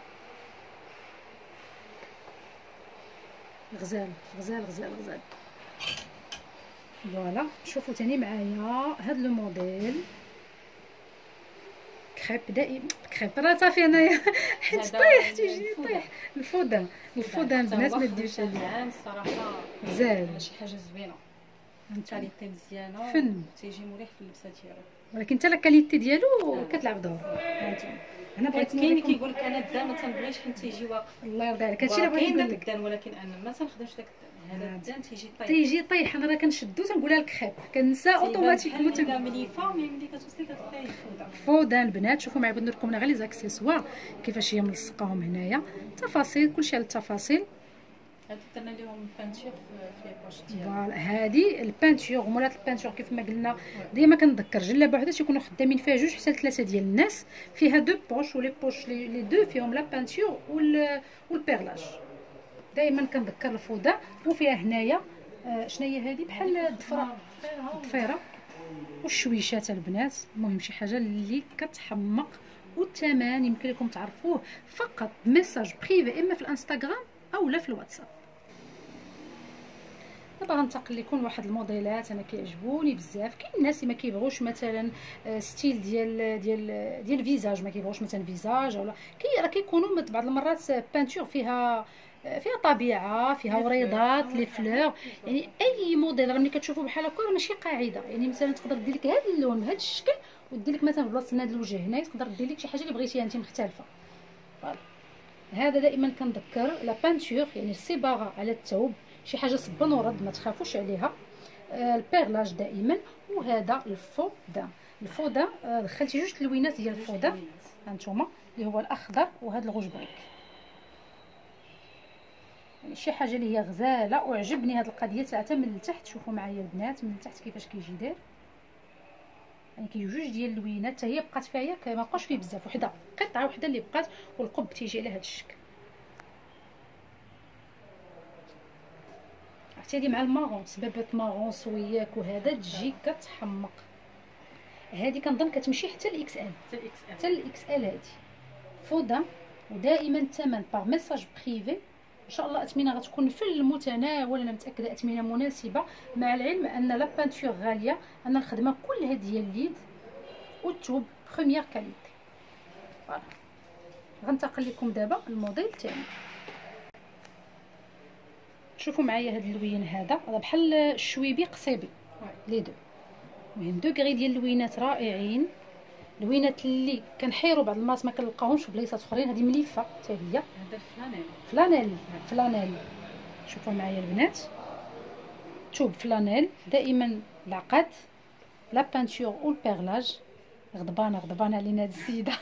غزال غزال غزال غزال. فوالا شوفوا تاني معايا هاد لو موديل كريب دائما. كريب راه صافي انايا حيت طيح تيجي طيح. الفودان البنات ما ديروش عليه الصراحه غزال. شي حاجه زوينه، كاليتي مزيانه، فن تيجي مريح في اللبسه ديالو. ولكن حتى الكاليتي ديالو كتلعب دور. هانتوما انا بغيت كاين اللي كيقول لك انا الدان ما تنبغيش حيت تيجي واقف. الله يرضي عليك هادشي اللي بغيت نقول لك. الدان ولكن انا ما تنخدمش داك الدان. هذا الدان تيجي طيح. انا راه كنشدو تنقولها لك خيب كنسى اوتوماتيكمون لا مليفه. ملي كتوصلي كتلقاي فودان البنات. شوفوا معايا بغيت نوريكم غير لي زاكسيسوار كيفاش هي ملصقاهم هنايا، تفاصيل كلشي على التفاصيل. هادو درنا لهم بانتور في لي بوش ديالهم. فوالا هذه البانتور مولات البانتور كيف ما قلنا ديما كنذكر جلابه وحده تيكونوا خدامين فيها جوج حتى ثلاثه ديال الناس. فيها دو بوش، ولي بوش لي دو فيهم لا بانتور والبيرلاج. دائما كنذكر الفوده. وفيها هنايا شنو هي هذه بحال الضفيره والشويشات البنات. المهم شي حاجه اللي كتحمق. والثمن يمكن لكم تعرفوه فقط ميساج بريفي اما في الانستغرام او لا في الواتساب. دابا غنتقل لكم واحد الموديلات انا كيعجبوني بزاف. كاين الناس اللي ما كيبغوش مثلا ستيل ديال الفيزاج، ما كيبغوش مثلا فيزاج ولا راه كيكونوا بعض المرات بانتور فيها طبيعه، فيها وريضات لي فلور. يعني اي موديل راه ملي كتشوفوا بحال هكا راه ماشي قاعده. يعني مثلا تقدر دير لك هذا اللون بهذا الشكل ودير لك مثلا في بلاصه هذا الوجه هنا تقدر دير لك شي حاجه اللي بغيتيها انت مختلفه. هذا دائما كنذكر لا بانتور يعني الصباغه على الثوب شي حاجه صبن ورد ما تخافوش عليها. البيرلاج دائما. وهذا الفودا دخلتي جوج تلوينات ديال الفودا هانتوما اللي هو الاخضر وهذا الغوج بريك. يعني شي حاجه اللي هي غزاله. وعجبني هذه القضيه حتى من التحت. شوفوا معايا البنات من التحت كيفاش كيجي داير. يعني كاين جوج ديال اللوينات حتى هي بقات فيها ما بقاش فيه بزاف، وحده قطعه وحده اللي بقات، والقب تيجي على هذا الشكل. عرفتي هذه مع المارون سبابات مارون سوياك وهذا تجي كتحمق. هذه كنظن كتمشي حتى الاكس ال. حتى الاكس ال هذه فودا. ودائما الثمن باغ ميساج بريفي ان شاء الله. اثمنه غتكون في المتناول، انا متاكده اثمنه مناسبه، مع العلم ان لا بانتور غاليه، ان الخدمه كلها ديال اليد والثوب بروميير كاليتي. فوالا غنتقل لكم دابا الموديل الثاني. شوفوا معايا هذا اللوين هذا بحال الشويبي قصيبي لي دو. المهم دوغري ديال اللوينات رائعين. لوينات اللي كنحيروا بعض المرات ما كنلقاوهمش في بلايصات اخرين. هذه مليفه حتى هي. هذا فلانيل. شوفوا معايا البنات توب فلانيل دائما العقد لا بانتور والبيرلاج. غضبانه علينا هاد السيده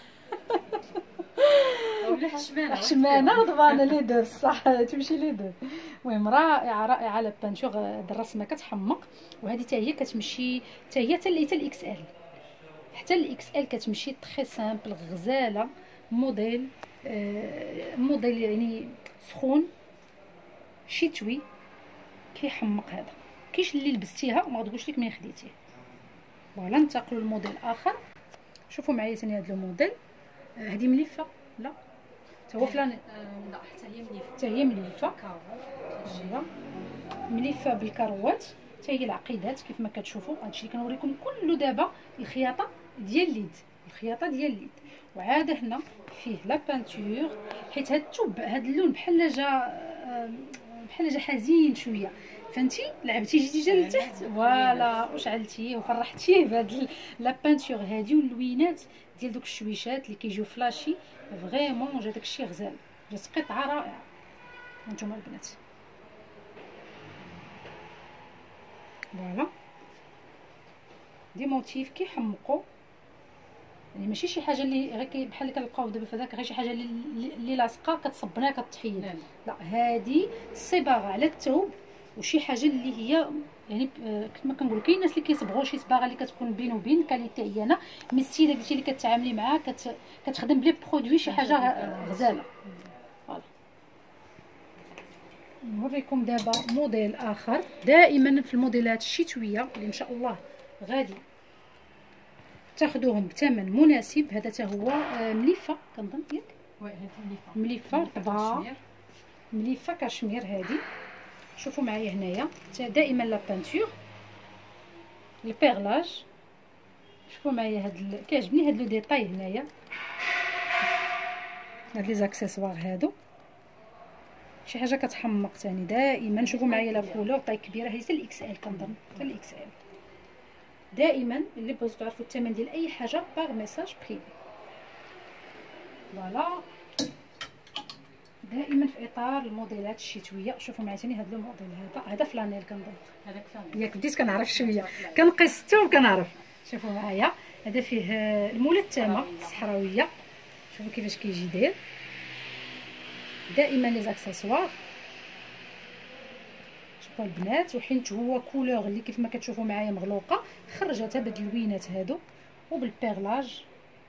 ولا حشمانه غضبانه لي دو بصح تمشي لي دو. المهم رائعه لا بانتور. هاد الرسمه كتحمق. وهذه حتى هي كتمشي حتى هي حتى الاكس ال. حتى الاكس ال كتمشي تري سامبل غزاله. موديل يعني سخون شتوي كيحمق. هذا كاينش اللي لبستيها وما غتقولش لك ملي خديتيه. فوالا ننتقلوا للموديل اخر. شوفوا معايا ثاني هذا الموديل. هذه مليفه لا حتى هو فلان. لا حتى هي مليفه مليفه بالكروات. حتى هي العقيدات كيف ما كتشوفوا. هادشي اللي كنوريكم كله دابا الخياطه ديال اليد. وعاد هنا فيه لا بانتور حيت هاد الثوب هاد اللون بحال جا حزين شويه. فهمتي لعبتي جيتي جا لتحت فوالا وشعلتيه وفرحتيه بهاد لا بانتور هادي واللوينات ديال دوك الشويشات اللي كيجيو فلاشي فريمون جا داكشي غزال جات قطعه رائعه. هانتوما البنات فوالا دي موتيف كيحمقوا يعني ماشي شي حاجه اللي غير بحال اللي كنلقاو دابا فداك غير شي حاجه اللي لاصقه كتصبناها كتحيد لا هادي الصباغه على الثوب وشي حاجه اللي هي يعني كما كنقولوا كاين الناس اللي كيصبغوا شي صباغه اللي كتكون بين وبين كاليتي عيانه مي السيده قلتي اللي كتعاملي معاها كتخدم بلي برودوي شي حاجه غزاله. فوالا نوريكم دابا موديل اخر دائما في الموديلات الشتويه اللي ان شاء الله غادي تاخذوهم بثمن مناسب. هذا حتى هو مليفه كنظن ياك مليفه طباعه مليفه كاشمير. هذه شوفوا معايا هنايا دائما لا بانتور البيرلاج. شوفوا معايا هاد كيعجبني هاد لو ديتاي هنايا هاد لي زاكسيسوار هادو شي حاجه كتحمق ثاني دائما. شوفوا معايا لا كولور طاي كبيره هي حتى الاكس ال كنظن حتى الاكس ال. دائما اللي بغيتو تعرفوا الثمن ديال اي حاجه باغ ميساج بريفي. فوالا دائما في اطار الموديلات الشتويه. شوفوا معايا ثاني هذا الموديل هذا فلانيل كنظن هذاك فلانيل ياك بديت كنعرف شويه كنقيس حتى وكنعرف. شوفوا معايا هذا فيه الملتمه الصحراويه. شوفوا كيفاش كيجي داير دائما لي زاكسيسوار. شوفوا البنات وحيت هو كولور اللي كيف ما كتشوفوا معايا مغلوقه خرجتها بهاد اللوينات هادو وبالبيرلاج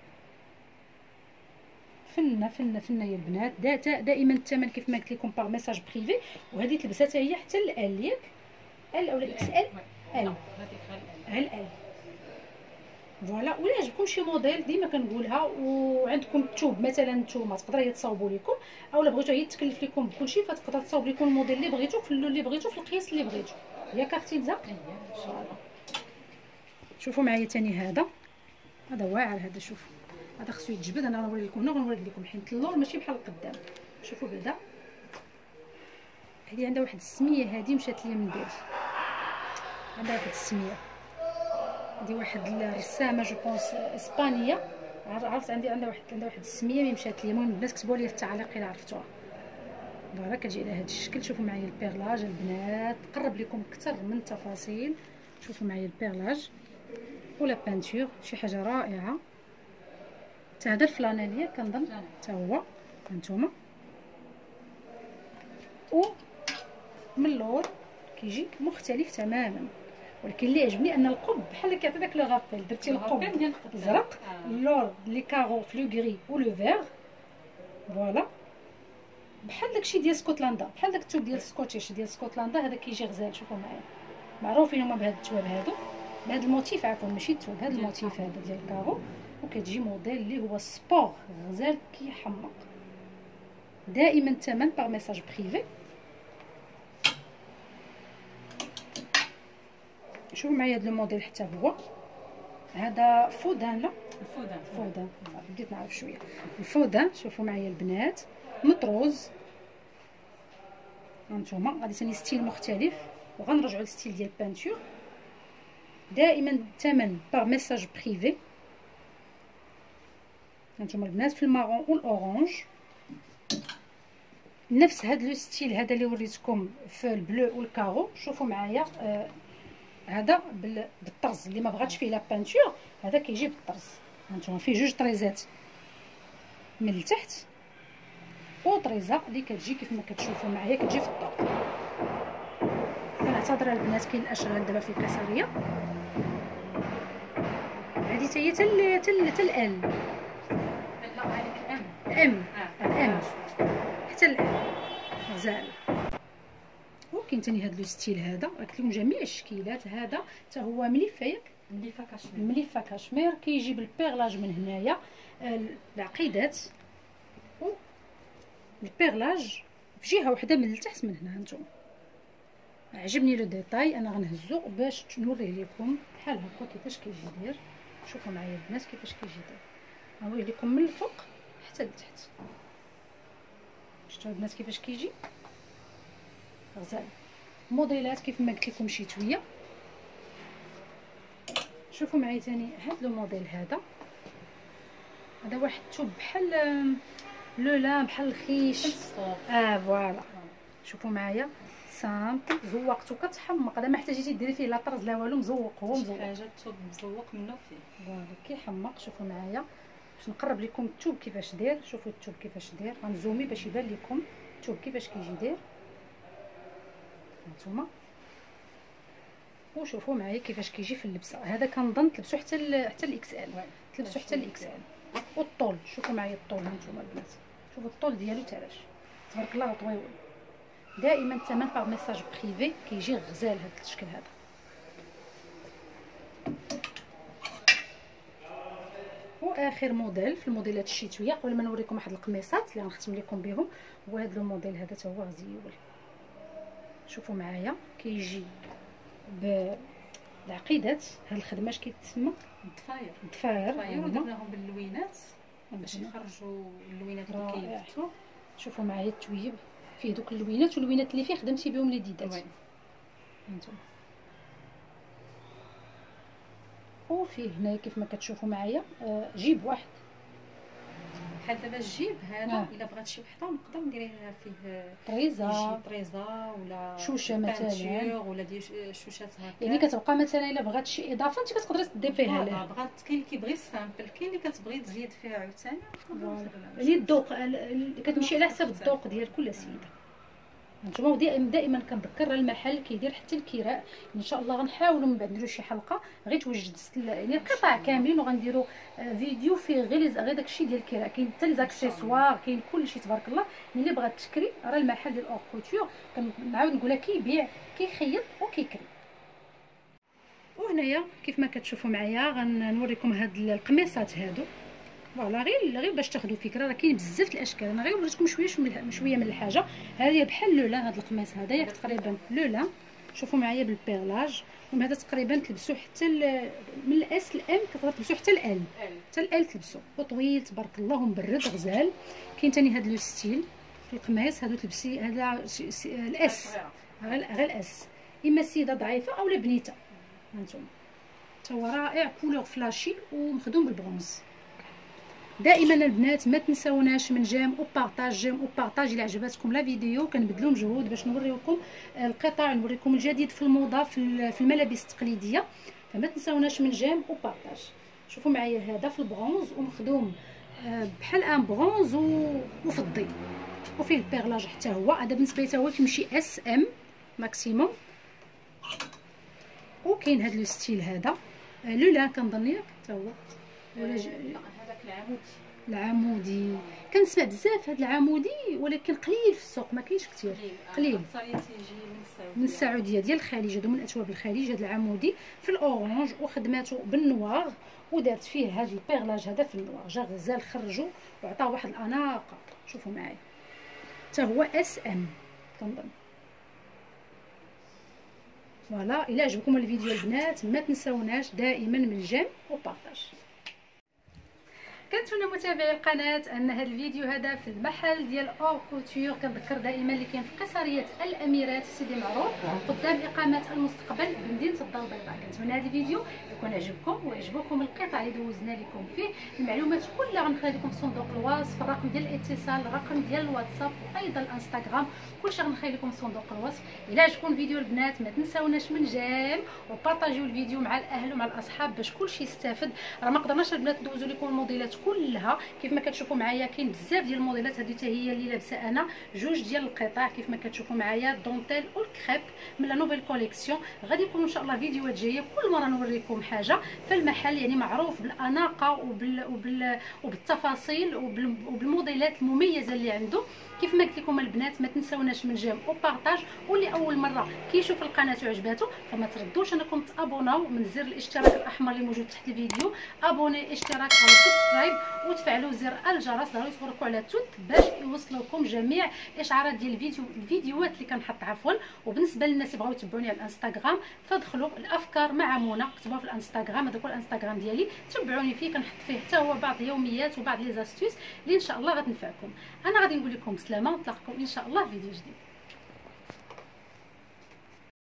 فنه فنه فنه يا البنات. دائما الثمن كيف ما قلت لكم باغ ميساج بريفي. وهذه تلبساتها هي حتى ال ياك ال اولا اكس ال ال فوالا. ولا عجبكم شي موديل ديما كنقولها وعندكم الثوب مثلا نتوما تقدر هي تصاوبوا لكم اولا بغيتو هي تكلف لكم بكلشي فتقدر تصاوب لكم الموديل اللي بغيتو في اللون اللي بغيتو في القياس اللي بغيتو ياك اختي زا. شوفوا معايا ثاني هذا واعر هذا. شوفوا هذا خصو يتجبد. انا غنوري لكم حيت اللور ماشي بحال القدام. شوفوا بعدا هذه عندها واحد السميه هذه مشات ليا من بالي عندها واحد السميه هذه واحد الرسامه جو بونس اسبانيه عرفت عندها واحد السميه اللي مشات ليا. المهم الناس كتبوا لي في التعليق الا عرفتوها. فوالا كتجي على هذا الشكل. شوفوا معايا البيرلاج البنات قرب لكم اكثر من التفاصيل. شوفوا معايا البيرلاج ولا بانتور شي حاجه رائعه. حتى هذا الفلانيليه كنظن حتى هو هانتوما و من اللور كيجي مختلف تماما. ولكن اللي عجبني ان القب بحال كيعطي داك لو غابيل. درتي القب الزرق اللور لي كارو في لو غري و لو فير فوالا بحال داكشي ديال اسكتلندا بحال داك الثوب ديال سكوتيش ديال اسكتلندا. هذا كيجي غزال. شوفوا معايا معروفين هما بهاد الثواب هادو بهاد الموتيف عفوا ماشي الثوب هاد الموتيف هذا ديال الكارو. وكتجي موديل اللي هو سبور غزال كيحمق. دائما الثمن باغ ميساج بريفي. شوفوا معايا هذا الموديل حتى هو هذا فودان. لا الفودان بديت نعرف شويه الفودان. شوفوا معايا البنات مطروز. هانتوما غادي ثاني ستيل مختلف وغنرجعوا للستيل ديال البانتور. دائما الثمن باغ ميساج بريفي. هانتوما البنات في المارون والاورانج نفس هذا لو ستيل هذا اللي وريتكم في البلو والكارو. شوفوا معايا هذا بالطرز اللي ما بغاتش فيه لا بانتور هذا كيجي بالطرز. هانتوما فيه جوج طريزات من التحت وطريزه اللي كتجي كيف ما كتشوفوا معايا كتجي في الطوق. كنعتذر البنات كاين الاشغال دابا في الكسريه. هذه حتى هي حتى الال لا هذيك الام حتى الان غزال. وكاين ثاني هذا لو ستيل هذا قلت لكم جميع الشكيلات. هذا حتى هو مليفه ياك مليفه كاشمير كيجي بالبيرلاج من هنايا العقيدات والبيرلاج في جهه وحده من التحت من هنا. هانتوما عجبني لو ديتاي. انا غنهزو باش نوريه لكم بحال هكا كيفاش كيجي داير. شوفوا معايا البنات كيفاش كيجي داير. غنوري لكم من الفوق حتى لتحت. شفتوا البنات كيفاش كيجي غزال. موديلات كيف ما قلت لكم شتويه. شوفوا معايا ثاني هذا لو موديل هذا واحد الثوب بحال لو لام بحال الخيش فوالا. شوفوا معايا سامبل زوقتو كتحمق، هذا ما احتاجيتي ديري فيه لا طرز لا والو، مزوق هو مزوق حاجه الثوب مزوق منه فيه فوالا كيحمق. شوفوا معايا باش نقرب لكم الثوب كيفاش داير. شوفوا الثوب كيفاش داير، غنزومي باش يبان لكم الثوب كيفاش كيجي داير هانتوما. وشوفوا معايا كيفاش كيجي في اللبسه. هذا كنظن تلبسوا حتى الاكس ال، تلبسوا حتى الاكس ال. والطول شوفوا معايا الطول هانتوما البنات، شوفوا الطول ديالو تالاش تبارك الله طويل. دائما الثمن باغ ميساج بريفي كيجي غزال هذا الشكل هذا. واخر موديل في الموديلات الشتويه قبل ما نوريكم واحد القميصات اللي غنختم لكم بهم، هو هذا الموديل هذا حتى هو غزيول. شوفوا معايا كيجي بالعقيدات. هاد الخدمه اش كيتسمى؟ الضفاير ودرناهم باللوينات باش يخرجوا اللوينات اللي كيفتوا. شوفوا معايا التويب فيه دوك اللوينات، واللوينات اللي فيه خدمتي بهم لي ديدات هانتوما. وفيه هنايا كيف ما كتشوفوا معايا جيب واحد بحال دابا الجيب هذا الا بغات شي وحده نقدر نديريها فيه طريزه ولا شوشه مثلا ولا ديال شوشات هكا. يعني كتبقى مثلا الا بغات شي اضافه انت كتقدري تدي فيها لها. بغات كاين اللي كيبغي السامبل، كاين اللي كتبغي تزيد فيها عاوتاني. يعني الذوق كتمشي على حسب الذوق ديال كل سيده هانتوما. دائما كنذكر المحل كيدير حتى الكراء. ان شاء الله غنحاولوا من بعد نديروا شي حلقه غير توجد يعني القطع كاملين، وغنديروا فيديو فيه غير داكشي ديال الكراء. كاين حتى لي زاكسيسوار، كاين كلشي تبارك الله. اللي بغات تشكري راه المحل ديال اوغ كوتور كنعاود نقولها كيبيع كيخيط وكيكري. وهنايا كيف ما كتشوفوا معايا غنوريكم هاد القميصات هادو فوالا، غير باش تاخذوا فكره. راه كاين بزاف الاشكال، انا غير وريتكم شويه من الحاجه. هذه بحال لو لان، هذا القميص هذا ياك تقريبا لو لان. شوفوا معايا بالبيرلاج. هذا تقريبا تلبسوه حتى من الاس الام، كتقدروا تلبسوه حتى الال، حتى الال تلبسوه. وطويل تبارك الله ومبرد غزال. كاين ثاني هذا لو ستيل في القميص هادو تلبسي هذا الاس، غير الاس، اما سيده ضعيفه اولا بنيته هانتوما. تا هو رائع، كولور فلاشي ومخدوم بالبرونز. دائما البنات ما تنساوناش من جيم وبارطاج. الى عجبتكم لا فيديو كنبذلوا مجهود باش نوريكم القطع، نوريكم الجديد في الموضه في الملابس التقليديه، فما تنساوناش من جيم وبارطاج. شوفوا معايا هذا في البرونز ومخدوم بحال ان برونز وفضي، وفيه البيرلاج حتى هو. هذا بالنسبه لي هو كيمشي اس ام ماكسيموم. وكاين هذا لو ستيل هذا لو لا كنظن ياك حتى هو ولا هذاك العمودي. كنسمع بزاف هذا العمودي ولكن قليل في السوق، ما كاينش كثير، قليل. تيجي من السعوديه ديال الخليج، هادو من اثواب الخليج. هذا العمودي في الاورانج وخدماته بالنوار، ودارت فيه هذا البيرلاج هذا في النوار. جا غزال خرجوا وعطاه واحد الاناقه. شوفوا معايا حتى هو اس ام كنظن. فوالا الى عجبكم الفيديو البنات ما تنساوناش دائما من جيم وبارطاج. كنتمنى متابعي القناه ان هذا الفيديو هذا في المحل ديال اوغ كوتور. كنذكر دائما اللي كاين في قصريه الاميرات سيدي معروف قدام اقامه المستقبل بمدينه الدار البيضاء. كنتمنى هذا الفيديو يكون عجبكم ويعجبكم القطع اللي دوزنا لكم فيه. المعلومات كلها غنخليها لكم في صندوق الوصف، الرقم ديال الاتصال، الرقم ديال الواتساب وايضا الانستغرام، كلشي غنخلي لكم في صندوق الوصف. الى عجبكم الفيديو البنات ما تنساوناش من جيم وبارطاجيو الفيديو مع الاهل ومع الاصحاب باش كلشي يستافد. راه ما قدرناش البنات ندوزو لكم الموديلات كلها كيف ما كتشوفوا معايا. كاين بزاف ديال الموديلات، هذه حتى هي اللي لابسه انا جوج ديال القطع كيف ما كتشوفوا معايا دونتيل والكريب من لا نوفيل كوليكسيون. غادي يكونوا ان شاء الله فيديوهات جايه كل مره نوريكم حاجه. فالمحل يعني معروف بالاناقه وبالتفاصيل وبالموديلات المميزه اللي عنده. كيف ما قلت لكم البنات ما تنساوناش من جيم وبارطاج. واللي اول مره كيشوف القناه وعجباتو فما تردوش انكم تابوناو من زر الاشتراك الاحمر اللي موجود تحت الفيديو. ابوني، اشتراك على سبسكرايب وتفعلوا زر الجرس ضروري تبركوا على توت باش يوصلوكم جميع الاشعارات ديال الفيديوهات اللي كنحط عفوا. وبالنسبه للناس اللي بغاو يتبعوني على الانستغرام فادخلوا الافكار مع منى، كتبوها في الانستغرام. هذا هو الانستغرام ديالي، تبعوني فيه. كنحط فيه حتى هو بعض اليوميات وبعض لي زاستوس اللي ان شاء الله غتنفعكم. انا غادي نقول لكم بسلامه ونتلاقاكم ان شاء الله في فيديو جديد.